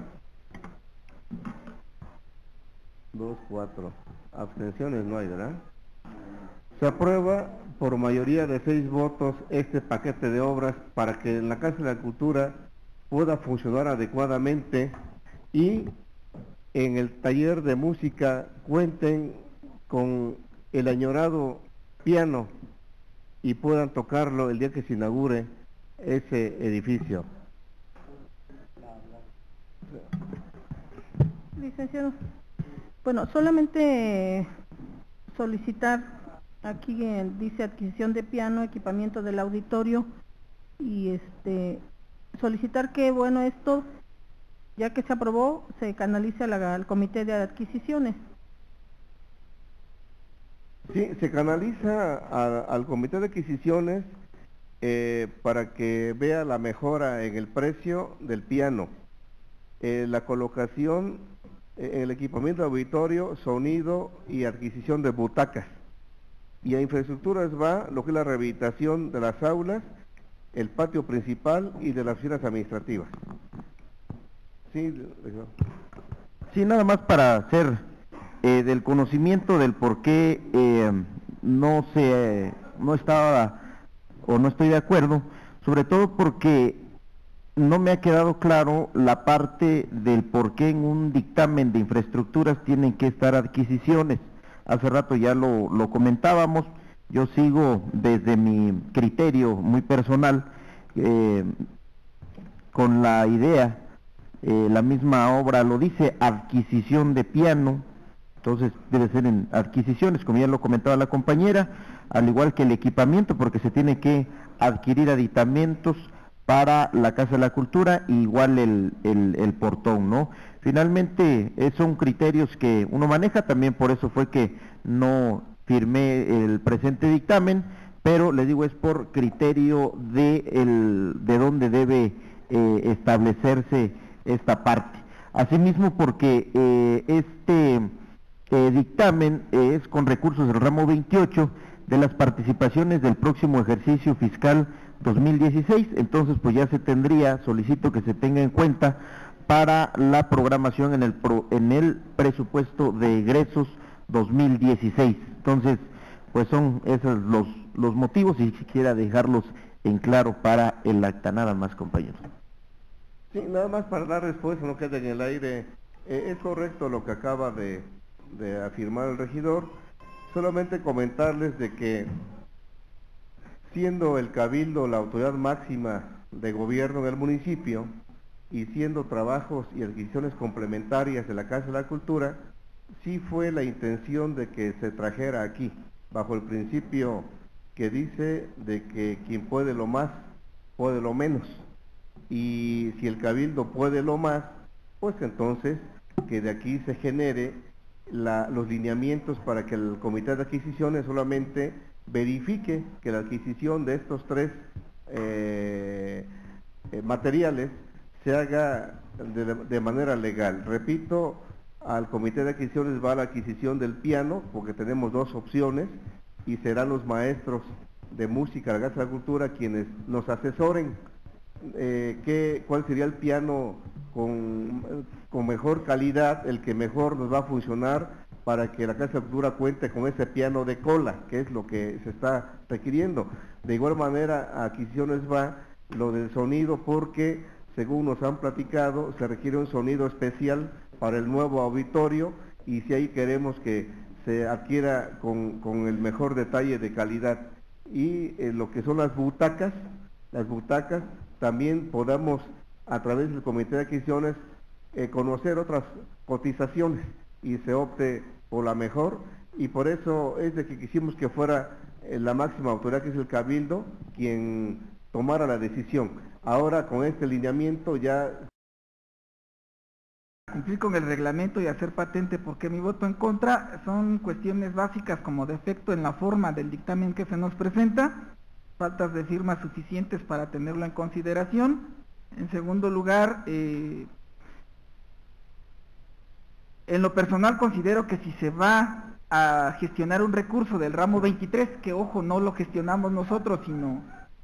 2, 4. Abstenciones no hay, ¿verdad? Se aprueba por mayoría de 6 votos este paquete de obras para que en la Casa de la Cultura pueda funcionar adecuadamente y en el taller de música cuenten con el añorado piano y puedan tocarlo el día que se inaugure ese edificio. Licenciado, bueno, solamente solicitar, aquí dice adquisición de piano, equipamiento del auditorio, y solicitar que, bueno, esto, ya que se aprobó, se canalice al comité de adquisiciones. Sí, se canaliza al comité de adquisiciones para que vea la mejora en el precio del piano, la colocación en el equipamiento de auditorio, sonido y adquisición de butacas. Y a infraestructuras va lo que es la rehabilitación de las aulas, el patio principal y de las oficinas administrativas. Sí, nada más para hacer del conocimiento del por qué no estaba o no estoy de acuerdo, sobre todo porque no me ha quedado claro la parte del por qué en un dictamen de infraestructuras tienen que estar adquisiciones. Hace rato ya lo comentábamos, yo sigo desde mi criterio muy personal con la idea, la misma obra lo dice, adquisición de piano, entonces debe ser en adquisiciones, como ya lo comentaba la compañera, al igual que el equipamiento, porque se tiene que adquirir aditamentos para la Casa de la Cultura, igual el portón, ¿no? Finalmente son criterios que uno maneja, también por eso fue que no firmé el presente dictamen, pero les digo, es por criterio de dónde debe establecerse esta parte. Asimismo, porque este dictamen es con recursos del ramo 28 de las participaciones del próximo ejercicio fiscal 2016, entonces pues ya se tendría, solicito que se tenga en cuenta para la programación en el presupuesto de egresos 2016. Entonces, pues son esos los motivos y quisiera dejarlos en claro para el acta, nada más, compañeros. Sí, nada más para dar respuesta, no quede en el aire. Es correcto lo que acaba de afirmar el regidor, solamente comentarles de que siendo el Cabildo la autoridad máxima de gobierno en el municipio y siendo trabajos y adquisiciones complementarias de la Casa de la Cultura, sí fue la intención de que se trajera aquí, bajo el principio que dice de que quien puede lo más, puede lo menos. Y si el Cabildo puede lo más, pues entonces que de aquí se genere los lineamientos para que el Comité de Adquisiciones solamente verifique que la adquisición de estos 3 materiales se haga de manera legal. Repito, al Comité de Adquisiciones va la adquisición del piano, porque tenemos 2 opciones, y serán los maestros de música de la Casa de la Cultura quienes nos asesoren cuál sería el piano con mejor calidad, el que mejor nos va a funcionar para que la Casa de la Cultura cuente con ese piano de cola, que es lo que se está requiriendo. De igual manera, a adquisiciones va lo del sonido, porque según nos han platicado, se requiere un sonido especial para el nuevo auditorio, y si ahí queremos que se adquiera con el mejor detalle de calidad. Y lo que son las butacas también podamos, a través del Comité de Adquisiciones, conocer otras cotizaciones y se opte por la mejor, y por eso es de que quisimos que fuera la máxima autoridad, que es el Cabildo, quien tomara la decisión. Ahora con este lineamiento ya cumplir con el reglamento y hacer patente porque mi voto en contra son cuestiones básicas como defecto en la forma del dictamen que se nos presenta, faltas de firmas suficientes para tenerlo en consideración. En segundo lugar, en lo personal considero que si se va a gestionar un recurso del ramo 23, que ojo, no lo gestionamos nosotros, sino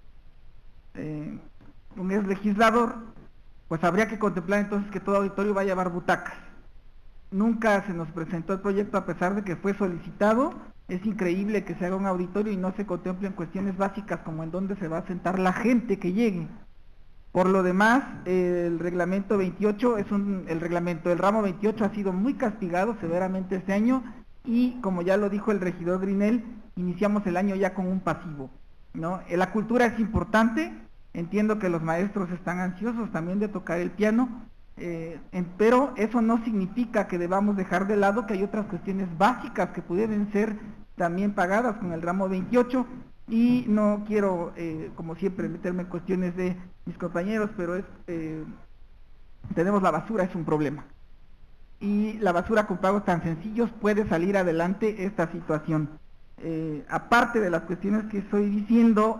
un ex legislador, pues habría que contemplar entonces que todo auditorio va a llevar butacas. Nunca se nos presentó el proyecto a pesar de que fue solicitado. Es increíble que se haga un auditorio y no se contemplen cuestiones básicas como en dónde se va a sentar la gente que llegue. Por lo demás, el reglamento 28 el ramo 28 ha sido muy castigado severamente este año y, como ya lo dijo el regidor Grinel, iniciamos el año ya con un pasivo, ¿no? La cultura es importante, entiendo que los maestros están ansiosos también de tocar el piano, pero eso no significa que debamos dejar de lado que hay otras cuestiones básicas que pudieran ser también pagadas con el ramo 28, y no quiero, como siempre, meterme en cuestiones de mis compañeros, pero tenemos la basura, es un problema. Y la basura con pagos tan sencillos puede salir adelante esta situación. Aparte de las cuestiones que estoy diciendo,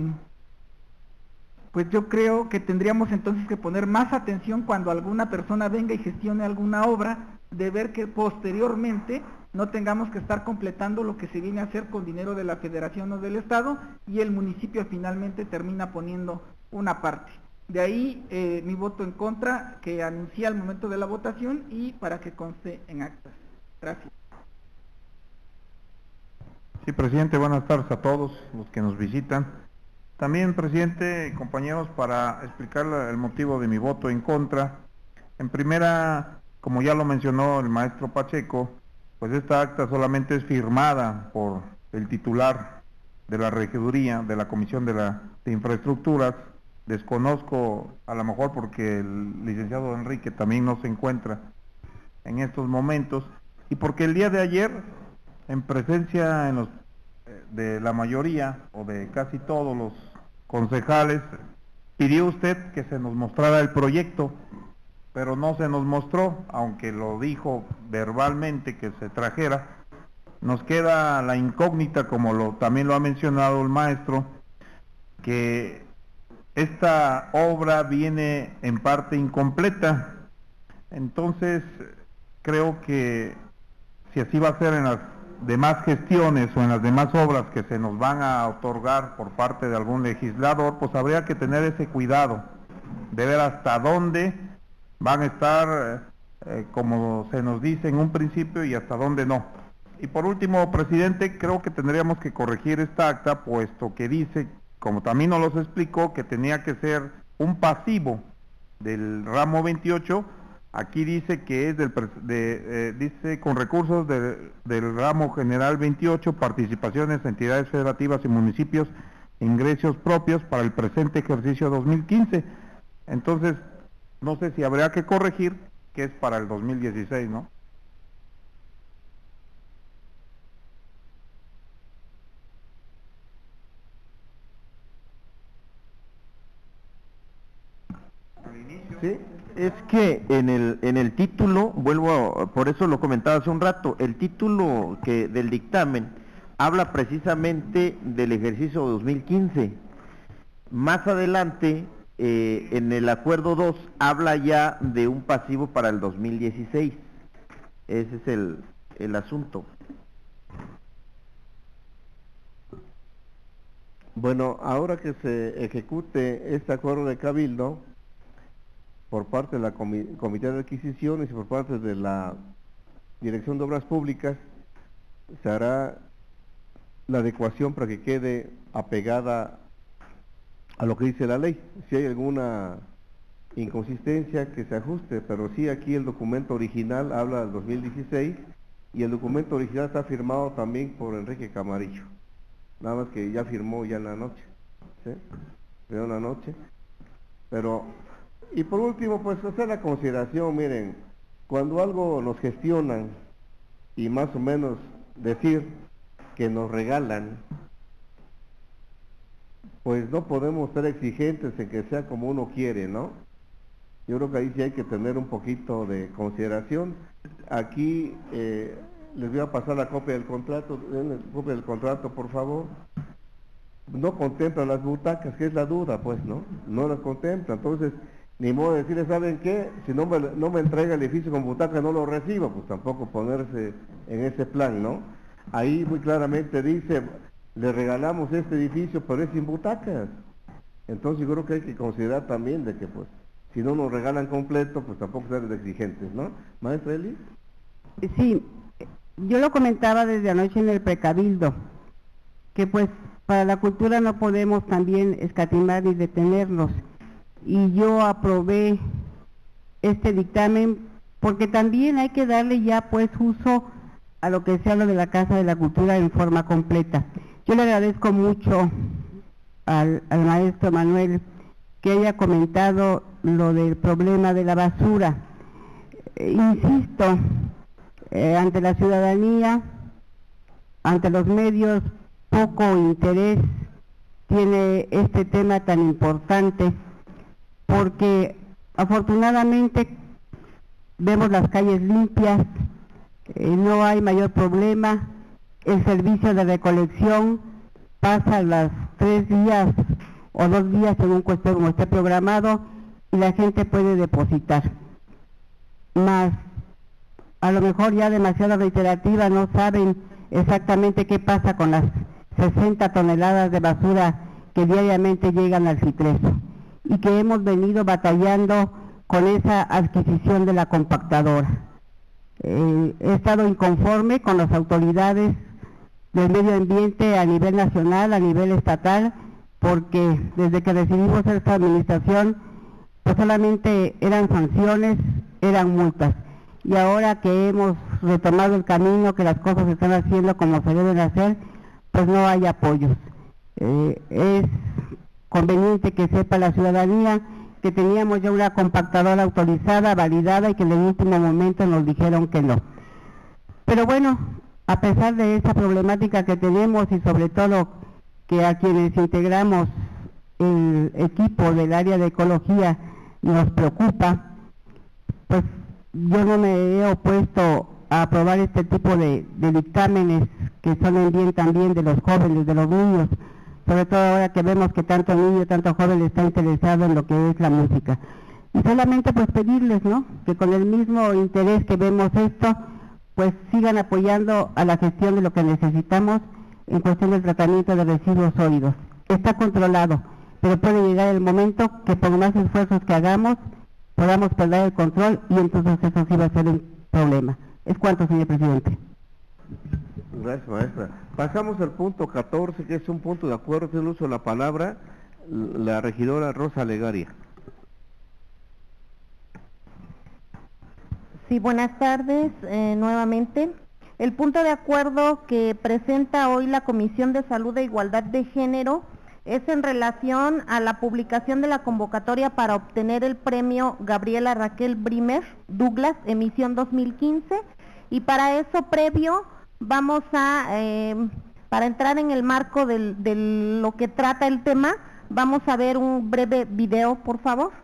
pues yo creo que tendríamos entonces que poner más atención cuando alguna persona venga y gestione alguna obra, de ver que posteriormente no tengamos que estar completando lo que se viene a hacer con dinero de la Federación o del Estado y el municipio finalmente termina poniendo una parte. De ahí mi voto en contra, que anuncié al momento de la votación y para que conste en actas. Gracias. Sí, presidente, buenas tardes a todos los que nos visitan. También, presidente, compañeros, para explicar el motivo de mi voto en contra. En primera, como ya lo mencionó el maestro Pacheco, pues esta acta solamente es firmada por el titular de la regiduría, de la Comisión de Infraestructuras. Desconozco, a lo mejor porque el licenciado Enrique también no se encuentra en estos momentos, y porque el día de ayer, en presencia de la mayoría o de casi todos los concejales, pidió usted que se nos mostrara el proyecto, pero no se nos mostró, aunque lo dijo verbalmente que se trajera. Nos queda la incógnita, como también lo ha mencionado el maestro, que esta obra viene en parte incompleta. Entonces, creo que si así va a ser en las demás gestiones o en las demás obras que se nos van a otorgar por parte de algún legislador, pues habría que tener ese cuidado de ver hasta dónde van a estar, como se nos dice en un principio, y hasta dónde no. Y por último, presidente, creo que tendríamos que corregir esta acta, puesto que dice, como también nos los explicó, que tenía que ser un pasivo del ramo 28, aquí dice que es dice con recursos del ramo general 28, participaciones, entidades federativas y municipios, ingresos propios para el presente ejercicio 2015. Entonces, no sé si habría que corregir que es para el 2016, ¿no? Sí, es que en el título, por eso lo comentaba hace un rato, el título del dictamen habla precisamente del ejercicio 2015. Más adelante, en el acuerdo 2, habla ya de un pasivo para el 2016. Ese es el asunto. Bueno, ahora que se ejecute este acuerdo de Cabildo, por parte de la Comité de Adquisiciones y por parte de la Dirección de Obras Públicas, se hará la adecuación para que quede apegada a lo que dice la ley. Si hay alguna inconsistencia, que se ajuste, pero sí, aquí el documento original habla del 2016 y el documento original está firmado también por Enrique Camarillo, nada más que ya firmó ya en la noche, ¿sí? En la noche, pero... Y por último, pues hacer la consideración, miren, cuando algo nos gestionan y más o menos decir que nos regalan, pues no podemos ser exigentes en que sea como uno quiere, ¿no? Yo creo que ahí sí hay que tener un poquito de consideración. Aquí les voy a pasar la copia del contrato, den la copia del contrato, por favor. no contemplan las butacas, que es la duda, pues, ¿no? No las contemplan, entonces, ni modo de decirle, ¿saben qué? Si no me entrega el edificio con butacas, no lo recibo, pues tampoco ponerse en ese plan, ¿no? Ahí muy claramente dice, le regalamos este edificio, pero es sin butacas. Entonces yo creo que hay que considerar también de que, pues, si no nos regalan completo, pues tampoco ser exigentes, ¿no? Maestra Eli. Sí, yo lo comentaba desde anoche en el precabildo, que pues para la cultura no podemos también escatimar ni detenernos, y yo aprobé este dictamen porque también hay que darle ya pues uso a lo que se habla de la Casa de la Cultura en forma completa. Yo le agradezco mucho al maestro Manuel que haya comentado lo del problema de la basura. Insisto, ante la ciudadanía, ante los medios, poco interés tiene este tema tan importante, porque afortunadamente vemos las calles limpias, no hay mayor problema, el servicio de recolección pasa las 3 días o 2 días según cuestión como esté programado y la gente puede depositar. Más a lo mejor ya demasiado reiterativa, no saben exactamente qué pasa con las 60 toneladas de basura que diariamente llegan al Citreso y que hemos venido batallando con esa adquisición de la compactadora. He estado inconforme con las autoridades del medio ambiente a nivel nacional, a nivel estatal, porque desde que recibimos esta administración, pues solamente eran sanciones, eran multas. Y ahora que hemos retomado el camino, que las cosas se están haciendo como se deben hacer, pues no hay apoyos. Es conveniente que sepa la ciudadanía que teníamos ya una compactadora autorizada, validada, y que en el último momento nos dijeron que no. Pero bueno, a pesar de esa problemática que tenemos y sobre todo que a quienes integramos el equipo del área de ecología nos preocupa, pues yo no me he opuesto a aprobar este tipo de dictámenes que son en bien también de los jóvenes, de los niños, sobre todo ahora que vemos que tanto niño, tanto joven está interesado en lo que es la música. Y solamente pues pedirles, ¿no?, que con el mismo interés que vemos esto, pues sigan apoyando a la gestión de lo que necesitamos en cuestión del tratamiento de residuos sólidos. Está controlado, pero puede llegar el momento que por más esfuerzos que hagamos, podamos perder el control y entonces eso sí va a ser un problema. Es cuanto, señor presidente. Gracias, maestra. Pasamos al punto 14, que es un punto de acuerdo, tiene el uso de la palabra la regidora Rosa Legaria. Sí, buenas tardes nuevamente. El punto de acuerdo que presenta hoy la Comisión de Salud e Igualdad de Género es en relación a la publicación de la convocatoria para obtener el premio Gabriela Raquel Brimer Douglas, emisión 2015, y para eso previo vamos a, para entrar en el marco de lo que trata el tema, vamos a ver un breve video, por favor.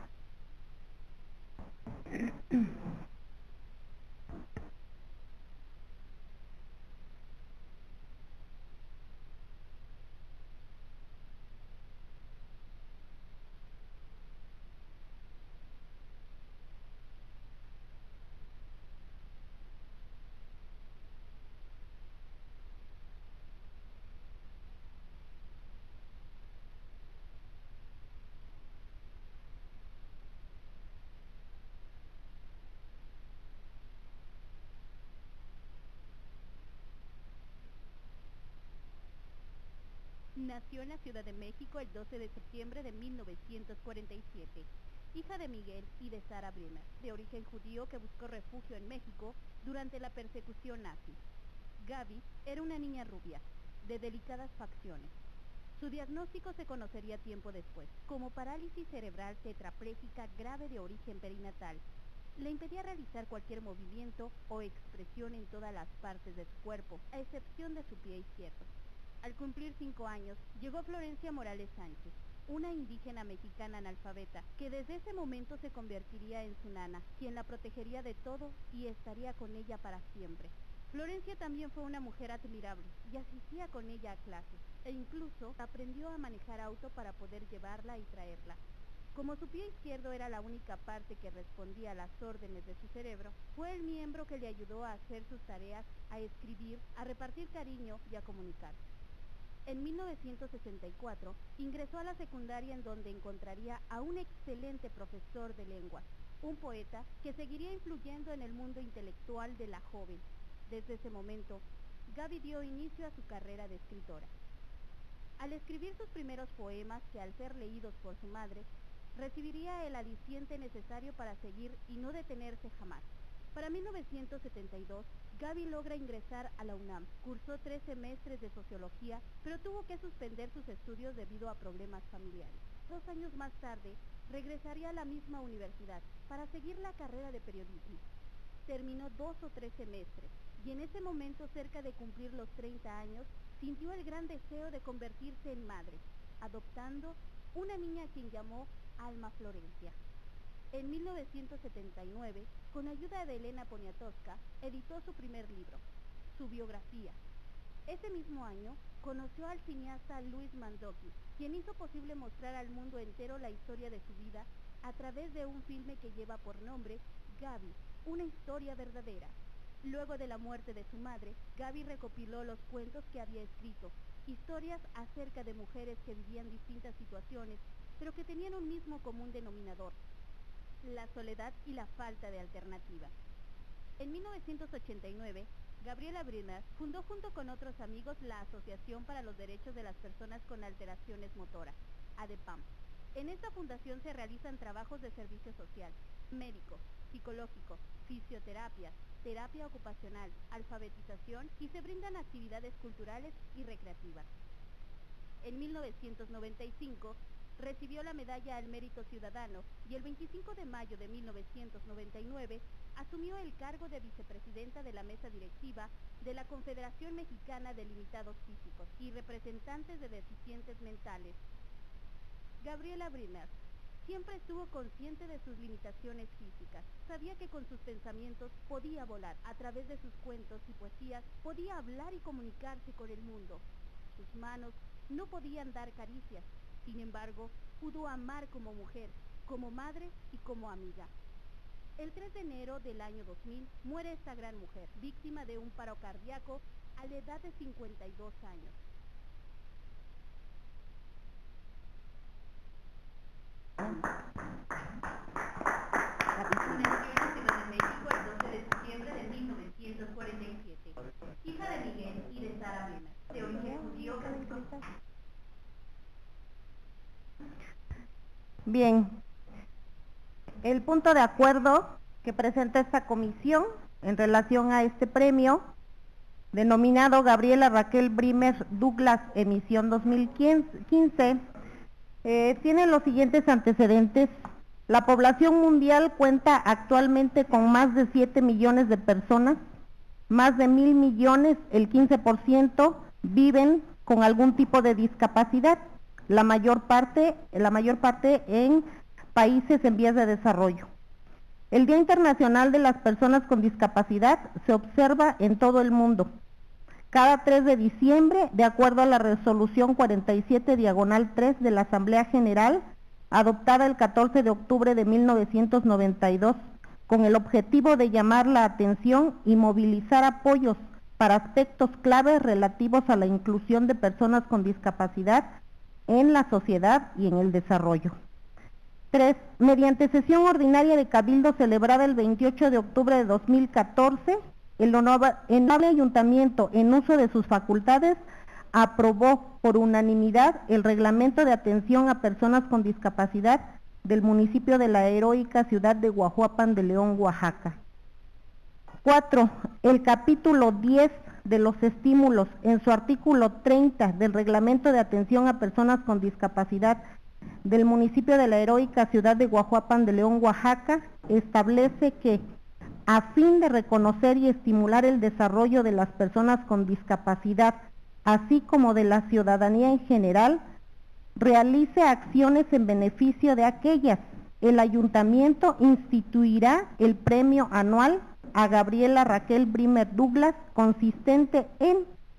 Nació en la Ciudad de México el 12 de septiembre de 1947, hija de Miguel y de Sara Brimer, de origen judío que buscó refugio en México durante la persecución nazi. Gaby era una niña rubia, de delicadas facciones. Su diagnóstico se conocería tiempo después, como parálisis cerebral tetrapléjica grave de origen perinatal. Le impedía realizar cualquier movimiento o expresión en todas las partes de su cuerpo, a excepción de su pie izquierdo. Al cumplir 5 años, llegó Florencia Morales Sánchez, una indígena mexicana analfabeta, que desde ese momento se convertiría en su nana, quien la protegería de todo y estaría con ella para siempre. Florencia también fue una mujer admirable y asistía con ella a clases. e incluso aprendió a manejar auto para poder llevarla y traerla. Como su pie izquierdo era la única parte que respondía a las órdenes de su cerebro, fue el miembro que le ayudó a hacer sus tareas, a escribir, a repartir cariño y a comunicarse. En 1964 ingresó a la secundaria, en donde encontraría a un excelente profesor de lenguas, un poeta que seguiría influyendo en el mundo intelectual de la joven. Desde ese momento, Gaby dio inicio a su carrera de escritora. Al escribir sus primeros poemas, que al ser leídos por su madre, recibiría el aliciente necesario para seguir y no detenerse jamás. Para 1972, Gaby logra ingresar a la UNAM. Cursó 3 semestres de sociología, pero tuvo que suspender sus estudios debido a problemas familiares. 2 años más tarde, regresaría a la misma universidad para seguir la carrera de periodismo. Terminó 2 o 3 semestres, y en ese momento, cerca de cumplir los 30 años, sintió el gran deseo de convertirse en madre, adoptando una niña a quien llamó Alma Florencia. En 1979, con ayuda de Elena Poniatowska, editó su primer libro, su biografía. Ese mismo año, conoció al cineasta Luis Mandoki, quien hizo posible mostrar al mundo entero la historia de su vida a través de un filme que lleva por nombre Gaby, una historia verdadera. Luego de la muerte de su madre, Gaby recopiló los cuentos que había escrito, historias acerca de mujeres que vivían distintas situaciones, pero que tenían un mismo común denominador: la soledad y la falta de alternativa. En 1989, Gabriela Briner fundó junto con otros amigos la Asociación para los Derechos de las Personas con Alteraciones Motoras, ADEPAM. En esta fundación se realizan trabajos de servicio social, médico, psicológico, fisioterapia, terapia ocupacional, alfabetización, y se brindan actividades culturales y recreativas. En 1995, recibió la Medalla al Mérito Ciudadano, y el 25 de mayo de 1999 asumió el cargo de vicepresidenta de la mesa directiva de la Confederación Mexicana de Limitados Físicos y Representantes de Deficientes Mentales. Gabriela Briner siempre estuvo consciente de sus limitaciones físicas. Sabía que con sus pensamientos podía volar. A través de sus cuentos y poesías podía hablar y comunicarse con el mundo. Sus manos no podían dar caricias. Sin embargo, pudo amar como mujer, como madre y como amiga. El 3 de enero del año 2000 muere esta gran mujer, víctima de un paro cardíaco a la edad de 52 años. Nació en Ciudad de México el 12 de septiembre de 1947. Hija de Miguel y de Sara Bremer, de origen judío. Bien, el punto de acuerdo que presenta esta comisión en relación a este premio, denominado Gabriela Raquel Bremer Douglas Emisión 2015, tiene los siguientes antecedentes. La población mundial cuenta actualmente con más de 7 millones de personas, más de 1.000 millones, el 15%, viven con algún tipo de discapacidad, la mayor parte en países en vías de desarrollo. El Día Internacional de las Personas con Discapacidad se observa en todo el mundo, cada 3 de diciembre, de acuerdo a la resolución 47/3 de la Asamblea General, adoptada el 14 de octubre de 1992, con el objetivo de llamar la atención y movilizar apoyos para aspectos claves relativos a la inclusión de personas con discapacidad en la sociedad y en el desarrollo. 3. Mediante sesión ordinaria de Cabildo celebrada el 28 de octubre de 2014, el honorable ayuntamiento, en uso de sus facultades, aprobó por unanimidad el reglamento de atención a personas con discapacidad del municipio de la heroica ciudad de Guajuapan de León, Oaxaca. 4. El capítulo 10 de los estímulos, en su artículo 30 del reglamento de atención a personas con discapacidad del municipio de la heroica ciudad de Guajuapan de León, Oaxaca, establece que, a fin de reconocer y estimular el desarrollo de las personas con discapacidad, así como de la ciudadanía en general, realice acciones en beneficio de aquellas. El ayuntamiento instituirá el premio anual a Gabriela Raquel Bremer Douglas, consistente en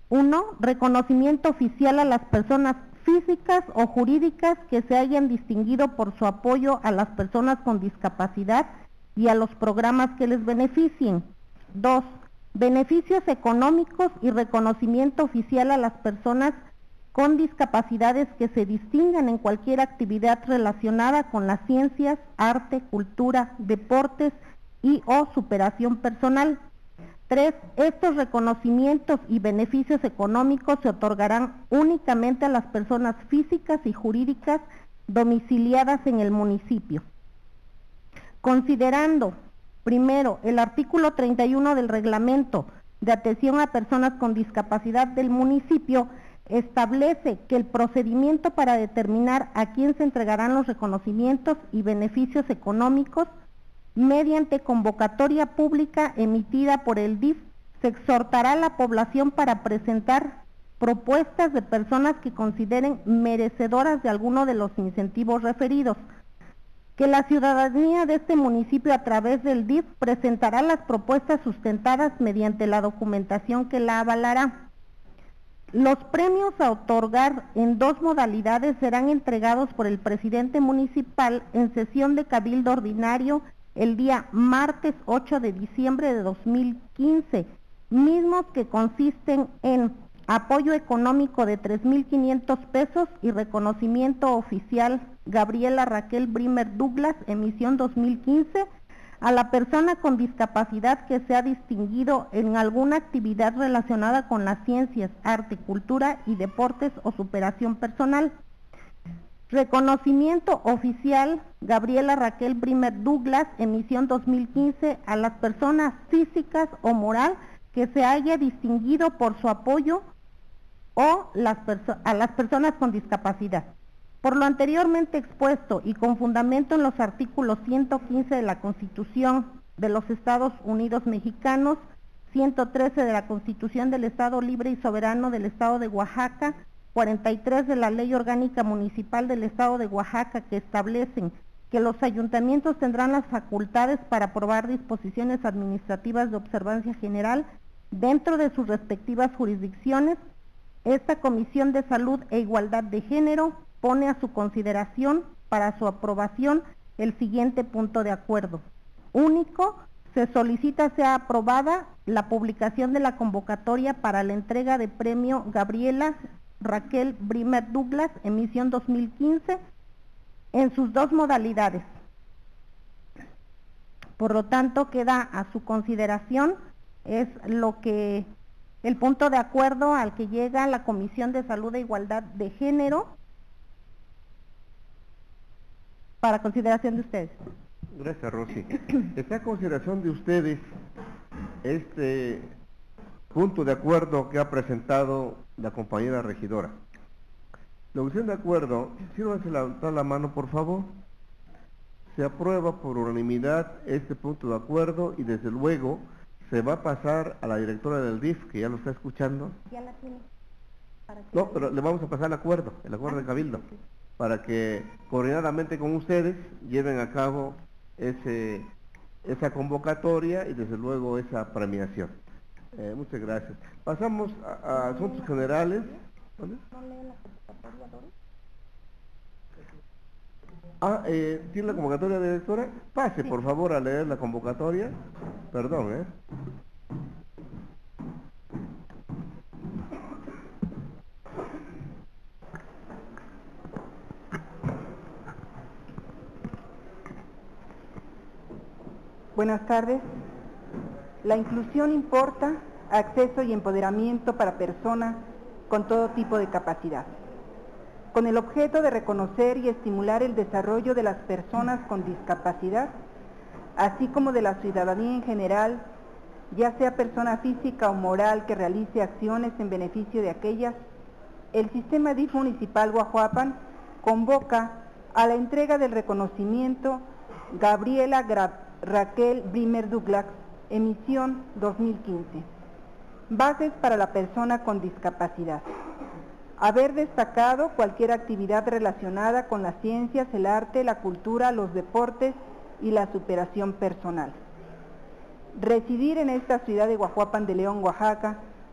1. Reconocimiento oficial a las personas físicas o jurídicas que se hayan distinguido por su apoyo a las personas con discapacidad y a los programas que les beneficien. 2. Beneficios económicos y reconocimiento oficial a las personas con discapacidades que se distingan en cualquier actividad relacionada con las ciencias, arte, cultura, deportes y o superación personal. 3. Estos reconocimientos y beneficios económicos se otorgarán únicamente a las personas físicas y jurídicas domiciliadas en el municipio. Considerando, primero, el artículo 31 del Reglamento de Atención a Personas con Discapacidad del municipio, establece que el procedimiento para determinar a quién se entregarán los reconocimientos y beneficios económicos mediante convocatoria pública emitida por el DIF, se exhortará a la población para presentar propuestas de personas que consideren merecedoras de alguno de los incentivos referidos, que la ciudadanía de este municipio a través del DIF presentará las propuestas sustentadas mediante la documentación que la avalará. Los premios a otorgar en 2 modalidades serán entregados por el presidente municipal en sesión de cabildo ordinario el día martes 8 de diciembre de 2015, mismos que consisten en apoyo económico de 3,500 pesos y reconocimiento oficial Gabriela Raquel Brimer Douglas, emisión 2015, a la persona con discapacidad que se ha distinguido en alguna actividad relacionada con las ciencias, arte, cultura y deportes o superación personal. Reconocimiento oficial Gabriela Raquel Brimer Douglas, emisión 2015, a las personas físicas o moral que se haya distinguido por su apoyo o a las personas con discapacidad. Por lo anteriormente expuesto y con fundamento en los artículos 115 de la Constitución de los Estados Unidos Mexicanos, 113 de la Constitución del Estado Libre y Soberano del Estado de Oaxaca, 43 de la Ley Orgánica Municipal del Estado de Oaxaca, que establecen que los ayuntamientos tendrán las facultades para aprobar disposiciones administrativas de observancia general dentro de sus respectivas jurisdicciones, esta Comisión de Salud e Igualdad de Género pone a su consideración para su aprobación el siguiente punto de acuerdo. Único, se solicita sea aprobada la publicación de la convocatoria para la entrega de premio Gabriela Raquel Brimer Douglas, emisión 2015, en sus 2 modalidades. Por lo tanto, queda a su consideración, es el punto de acuerdo al que llega la Comisión de Salud e Igualdad de Género, para consideración de ustedes. Gracias, Rosy. Está a consideración de ustedes este punto de acuerdo que ha presentado la compañera regidora. La cuestión de acuerdo, sírvanse levantar la mano, por favor. Se aprueba por unanimidad este punto de acuerdo y desde luego se va a pasar a la directora del DIF, que ya lo está escuchando. Ya la tiene. No, pero le vamos a pasar el acuerdo de Cabildo, para que coordinadamente con ustedes lleven a cabo esa convocatoria y desde luego esa premiación. Muchas gracias. Pasamos a asuntos generales. ¿Dónde? ¿No lee la convocatoria, Doris? ¿Tiene la convocatoria, directora? Pase, por favor, a leer la convocatoria. Perdón, Buenas tardes. La inclusión importa acceso y empoderamiento para personas con todo tipo de capacidad, con el objeto de reconocer y estimular el desarrollo de las personas con discapacidad, así como de la ciudadanía en general, ya sea persona física o moral que realice acciones en beneficio de aquellas. El Sistema DIF Municipal Guajuapan convoca a la entrega del reconocimiento Gabriela Raquel Brimer Douglas, emisión 2015. Bases para la persona con discapacidad. Haber destacado cualquier actividad relacionada con las ciencias, el arte, la cultura, los deportes y la superación personal. Residir en esta ciudad de Guajuapan de León, Oaxaca,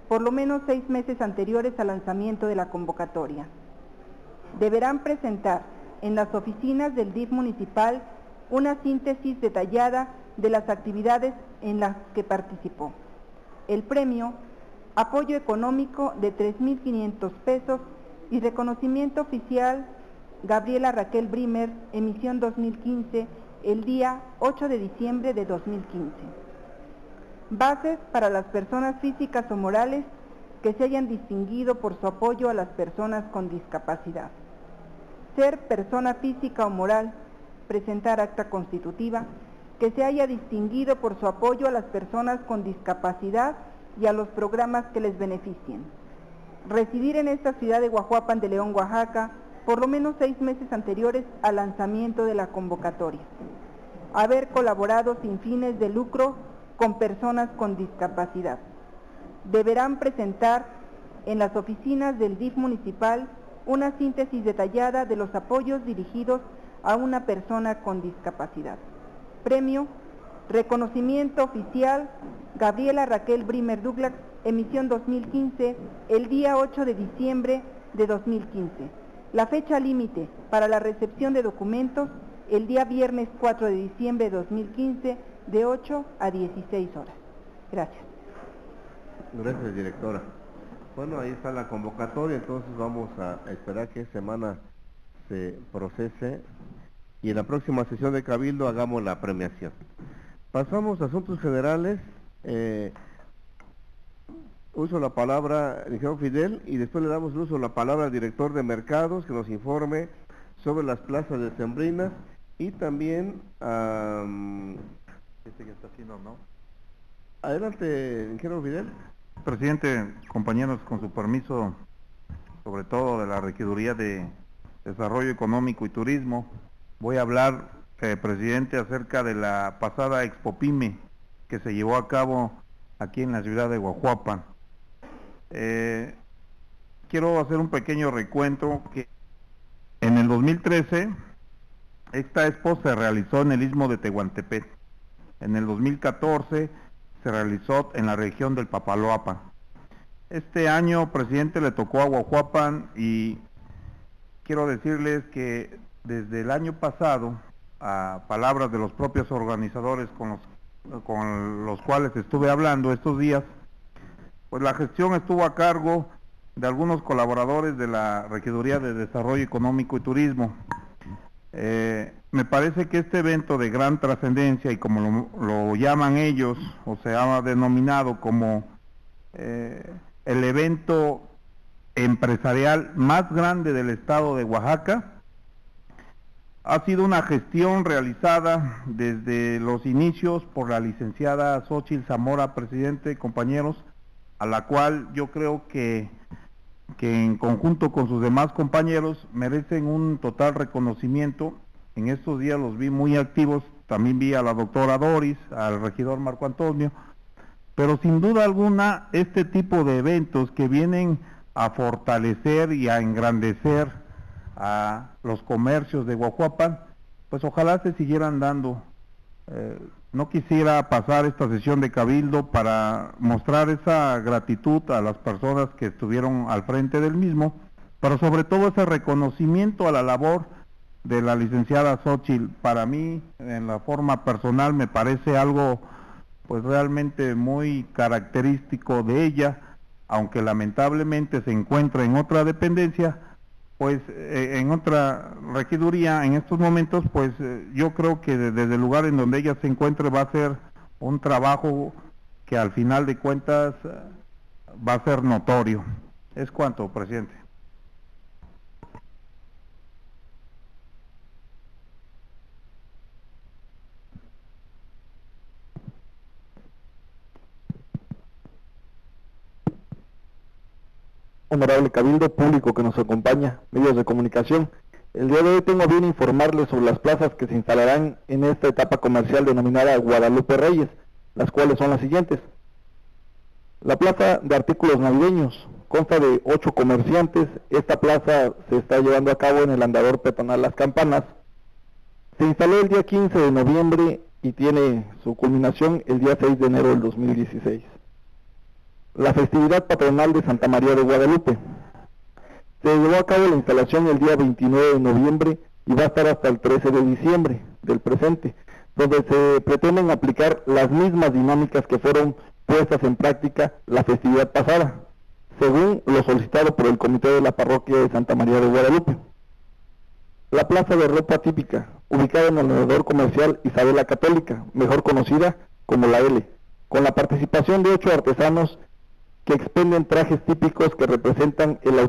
por lo menos 6 meses anteriores al lanzamiento de la convocatoria. Deberán presentar en las oficinas del DIF municipal una síntesis detallada de las actividades en las que participó. El premio, apoyo económico de 3.500 pesos y reconocimiento oficial Gabriela Raquel Brimer, emisión 2015, el día 8 de diciembre de 2015. Bases para las personas físicas o morales que se hayan distinguido por su apoyo a las personas con discapacidad. Ser persona física o moral, presentar acta constitutiva, que se haya distinguido por su apoyo a las personas con discapacidad y a los programas que les beneficien. Residir en esta ciudad de Guajuapan de León, Oaxaca, por lo menos 6 meses anteriores al lanzamiento de la convocatoria. Haber colaborado sin fines de lucro con personas con discapacidad. Deberán presentar en las oficinas del DIF municipal una síntesis detallada de los apoyos dirigidos a una persona con discapacidad. Premio, reconocimiento oficial Gabriela Raquel Brimer Douglas, emisión 2015, el día 8 de diciembre de 2015. La fecha límite para la recepción de documentos, el día viernes 4 de diciembre de 2015, de 8 a 16 horas. Gracias. Gracias, directora. Bueno, ahí está la convocatoria, entonces vamos a esperar que esta semana se procese y en la próxima sesión de Cabildo hagamos la premiación. Pasamos a asuntos generales. Uso la palabra al ingeniero Fidel y después le damos el uso de la palabra al director de mercados que nos informe sobre las plazas decembrinas y también ya está haciendo, ¿no? Adelante, ingeniero Fidel. Presidente, compañeros, con su permiso, sobre todo de la Regiduría de Desarrollo Económico y Turismo, voy a hablar, presidente, acerca de la pasada Expo Pyme que se llevó a cabo aquí en la ciudad de Guajuapan. Quiero hacer un pequeño recuento que en el 2013 esta expo se realizó en el Istmo de Tehuantepec. En el 2014 se realizó en la región del Papaloapan. Este año, presidente, le tocó a Guajuapan y quiero decirles que desde el año pasado, a palabras de los propios organizadores con los cuales estuve hablando estos días, pues la gestión estuvo a cargo de algunos colaboradores de la Regiduría de Desarrollo Económico y Turismo. Me parece que este evento de gran trascendencia, y como lo llaman ellos, o se ha denominado como el evento empresarial más grande del estado de Oaxaca, ha sido una gestión realizada desde los inicios por la licenciada Xóchitl Zamora, presidente, compañeros, a la cual yo creo que en conjunto con sus demás compañeros merecen un total reconocimiento. En estos días los vi muy activos, también vi a la doctora Doris, al regidor Marco Antonio, pero sin duda alguna este tipo de eventos que vienen a fortalecer y a engrandecer a los comercios de Guajuapan, pues ojalá se siguieran dando. No quisiera pasar esta sesión de Cabildo para mostrar esa gratitud a las personas que estuvieron al frente del mismo, pero sobre todo ese reconocimiento a la labor de la licenciada Xóchitl. Para mí, en la forma personal, me parece algo pues realmente muy característico de ella, aunque lamentablemente se encuentra en otra dependencia, pues en otra regiduría en estos momentos, pues yo creo que desde el lugar en donde ella se encuentre va a ser un trabajo que al final de cuentas va a ser notorio. Es cuanto, presidente. Honorable Cabildo, público que nos acompaña, medios de comunicación, el día de hoy tengo bien informarles sobre las plazas que se instalarán en esta etapa comercial denominada Guadalupe Reyes, las cuales son las siguientes. La plaza de artículos navideños consta de 8 comerciantes. Esta plaza se está llevando a cabo en el andador peatonal Las Campanas. Se instaló el día 15 de noviembre y tiene su culminación el día 6 de enero del 2016. la festividad patronal de Santa María de Guadalupe. Se llevó a cabo la instalación el día 29 de noviembre y va a estar hasta el 13 de diciembre del presente, donde se pretenden aplicar las mismas dinámicas que fueron puestas en práctica la festividad pasada, según lo solicitado por el Comité de la Parroquia de Santa María de Guadalupe. La plaza de ropa típica, ubicada en el elevador comercial Isabel la Católica, mejor conocida como la L, con la participación de 8 artesanos que expenden trajes típicos que representan el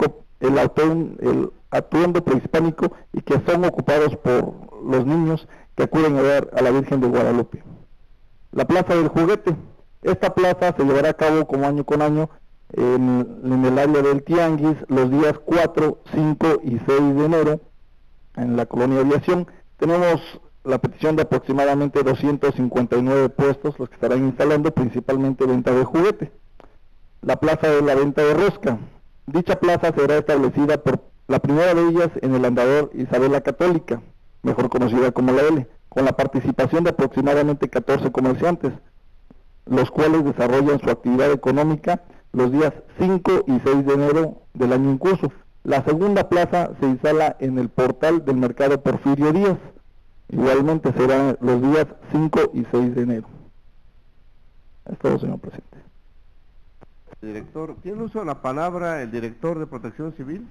atuendo prehispánico y que son ocupados por los niños que acuden a ver a la Virgen de Guadalupe. La Plaza del Juguete. Esta plaza se llevará a cabo como año con año en el área del Tianguis los días 4, 5 y 6 de enero en la Colonia Aviación. Tenemos la petición de aproximadamente 259 puestos, los que estarán instalando principalmente venta de juguete. La Plaza de la Venta de Rosca. Dicha plaza será establecida por la primera de ellas en el andador Isabel la Católica, mejor conocida como la L, con la participación de aproximadamente 14 comerciantes, los cuales desarrollan su actividad económica los días 5 y 6 de enero del año en curso. La segunda plaza se instala en el portal del mercado Porfirio Díaz, igualmente serán los días 5 y 6 de enero. Es todo, señor presidente. Director, ¿tiene uso de la palabra el director de Protección Civil?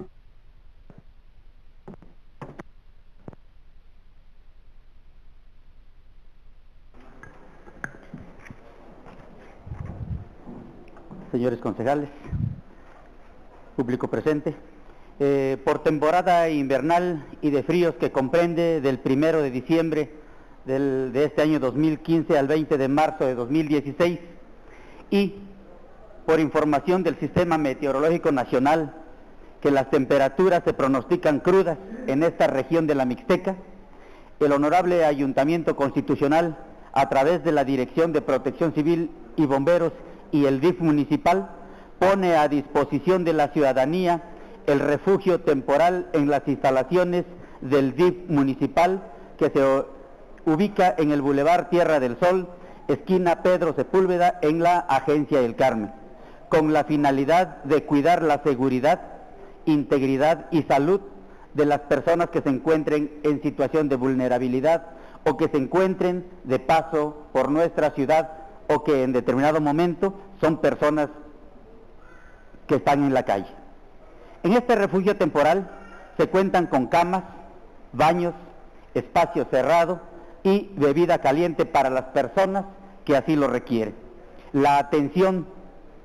Señores concejales, público presente, por temporada invernal y de fríos que comprende del 1 de diciembre de este año 2015 al 20 de marzo de 2016 y por información del Sistema Meteorológico Nacional que las temperaturas se pronostican crudas en esta región de la Mixteca, el Honorable Ayuntamiento Constitucional, a través de la Dirección de Protección Civil y Bomberos y el DIF municipal, pone a disposición de la ciudadanía el refugio temporal en las instalaciones del DIF municipal, que se ubica en el Boulevard Tierra del Sol, esquina Pedro Sepúlveda, en la Agencia El Carmen, con la finalidad de cuidar la seguridad, integridad y salud de las personas que se encuentren en situación de vulnerabilidad o que se encuentren de paso por nuestra ciudad o que en determinado momento son personas que están en la calle. En este refugio temporal se cuentan con camas, baños, espacio cerrado y bebida caliente para las personas que así lo requieren. La atención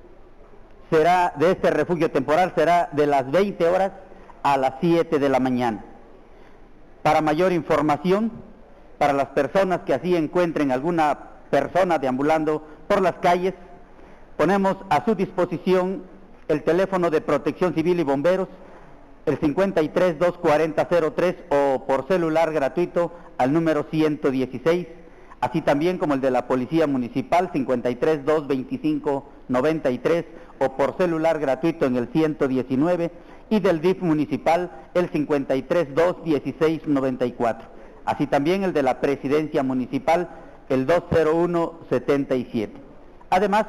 de este refugio temporal será de las 20 horas a las 7 de la mañana. Para mayor información, para las personas que así encuentren alguna persona deambulando por las calles, ponemos a su disposición el teléfono de Protección Civil y Bomberos, el 53-240-03 o por celular gratuito al número 116, así también como el de la Policía Municipal, 53-225-93 o por celular gratuito en el 119, y del DIF municipal, el 53-216-94. Así también el de la Presidencia Municipal, el 201-77. Además,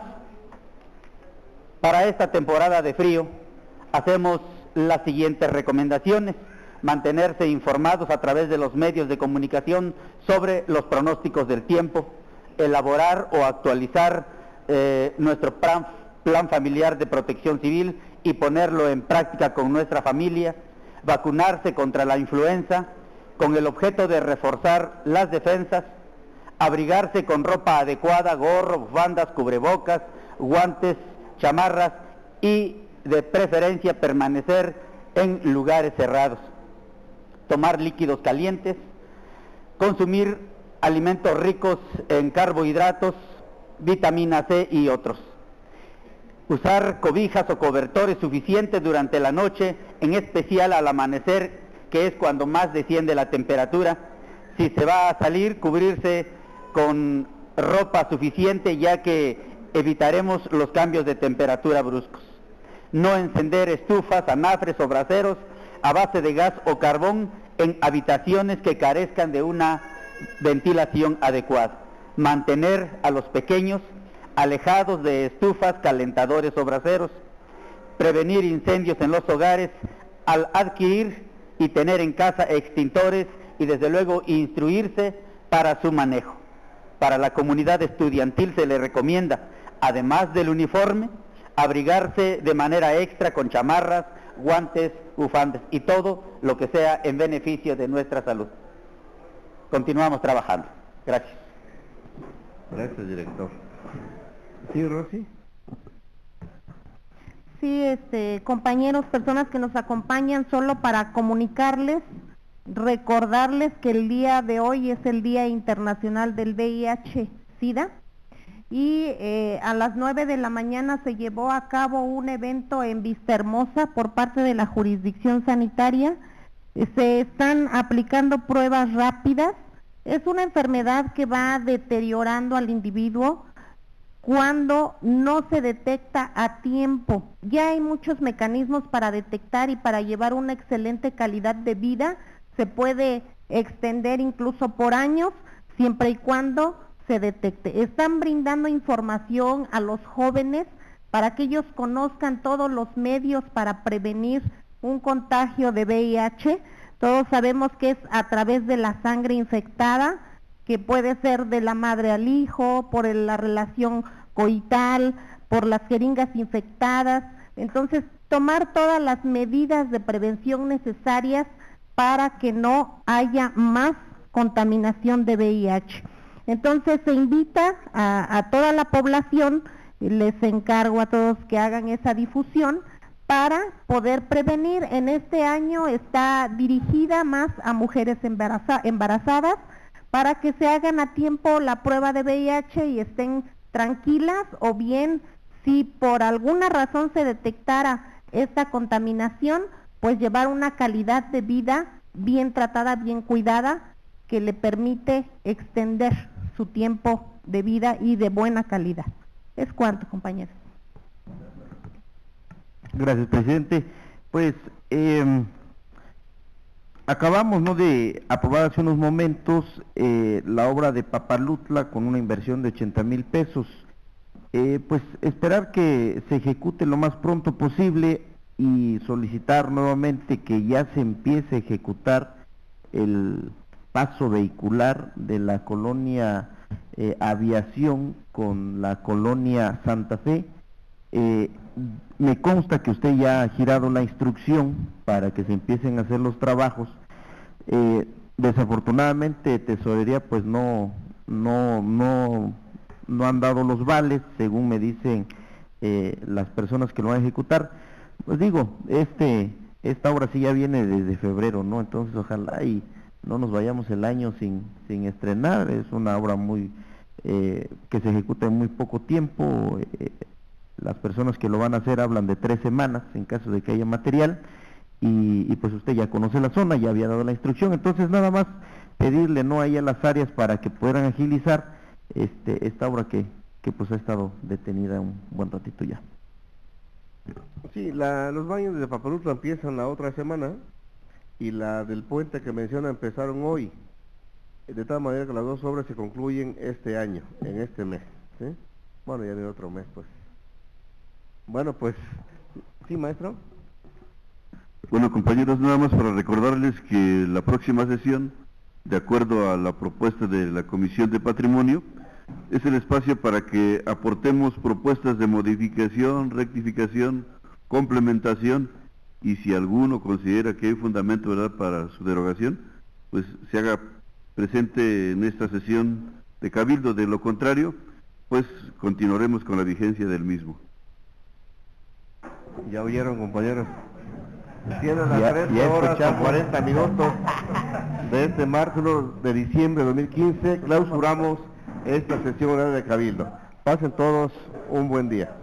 para esta temporada de frío, hacemos las siguientes recomendaciones: mantenerse informados a través de los medios de comunicación sobre los pronósticos del tiempo, elaborar o actualizar nuestro plan familiar de protección civil y ponerlo en práctica con nuestra familia, vacunarse contra la influenza con el objeto de reforzar las defensas, abrigarse con ropa adecuada, gorro, bufandas, cubrebocas, guantes, chamarras y de preferencia permanecer en lugares cerrados, tomar líquidos calientes, consumir alimentos ricos en carbohidratos, vitamina C y otros. Usar cobijas o cobertores suficientes durante la noche, en especial al amanecer, que es cuando más desciende la temperatura. Si se va a salir, cubrirse con ropa suficiente, ya que evitaremos los cambios de temperatura bruscos. No encender estufas, anafres o braseros a base de gas o carbón en habitaciones que carezcan de una ventilación adecuada. Mantener a los pequeños alejados de estufas, calentadores o braseros, prevenir incendios en los hogares al adquirir y tener en casa extintores y desde luego instruirse para su manejo. Para la comunidad estudiantil se le recomienda, además del uniforme, abrigarse de manera extra con chamarras, guantes, bufandas y todo lo que sea en beneficio de nuestra salud. Continuamos trabajando. Gracias. Gracias, director. Sí, Rosy. Sí, compañeros, personas que nos acompañan, solo para comunicarles, recordarles que el día de hoy es el Día Internacional del VIH-Sida y a las 9 de la mañana se llevó a cabo un evento en Vistahermosa por parte de la jurisdicción sanitaria. Se están aplicando pruebas rápidas. Es una enfermedad que va deteriorando al individuo cuando no se detecta a tiempo. Ya hay muchos mecanismos para detectar y para llevar una excelente calidad de vida. Se puede extender incluso por años, siempre y cuando se detecte. Están brindando información a los jóvenes para que ellos conozcan todos los medios para prevenir un contagio de VIH. Todos sabemos que es a través de la sangre infectada, que puede ser de la madre al hijo, por la relación coital, por las jeringas infectadas. Entonces, tomar todas las medidas de prevención necesarias para que no haya más contaminación de VIH. Entonces, se invita a toda la población, les encargo a todos que hagan esa difusión para poder prevenir. En este año está dirigida más a mujeres embarazadas, para que se hagan a tiempo la prueba de VIH y estén tranquilas, o bien si por alguna razón se detectara esta contaminación, pues llevar una calidad de vida bien tratada, bien cuidada, que le permite extender su tiempo de vida y de buena calidad. Es cuanto, compañeros. Gracias, presidente. Pues acabamos de aprobar hace unos momentos la obra de Papalutla con una inversión de 80,000 pesos. Pues esperar que se ejecute lo más pronto posible y solicitar nuevamente que ya se empiece a ejecutar el paso vehicular de la colonia Aviación con la colonia Santa Fe. Me consta que usted ya ha girado la instrucción para que se empiecen a hacer los trabajos. Desafortunadamente Tesorería pues no han dado los vales, según me dicen las personas que lo van a ejecutar. Pues digo, esta obra sí ya viene desde febrero, ¿no? Entonces ojalá y no nos vayamos el año sin estrenar. Es una obra muy que se ejecuta en muy poco tiempo. Las personas que lo van a hacer hablan de 3 semanas en caso de que haya material, y pues usted ya conoce la zona, ya había dado la instrucción. Entonces nada más pedirle no ahí a las áreas para que puedan agilizar esta obra que pues ha estado detenida un buen ratito ya. Sí, los baños de Papalutla empiezan la otra semana y la del puente que menciona empezaron hoy, de tal manera que las dos obras se concluyen este año, en este mes, ¿sí? Bueno, ya en otro mes pues. Bueno, pues, sí, maestro. Bueno, compañeros, nada más para recordarles que la próxima sesión, de acuerdo a la propuesta de la Comisión de Patrimonio, es el espacio para que aportemos propuestas de modificación, rectificación, complementación, y si alguno considera que hay fundamento, ¿verdad?, para su derogación, pues se haga presente en esta sesión de Cabildo. De lo contrario, pues continuaremos con la vigencia del mismo. Ya oyeron, compañeros. Tienen las 3 horas con 40 minutos de este martes 1 de diciembre de 2015. Clausuramos esta sesión de Cabildo. Pasen todos un buen día.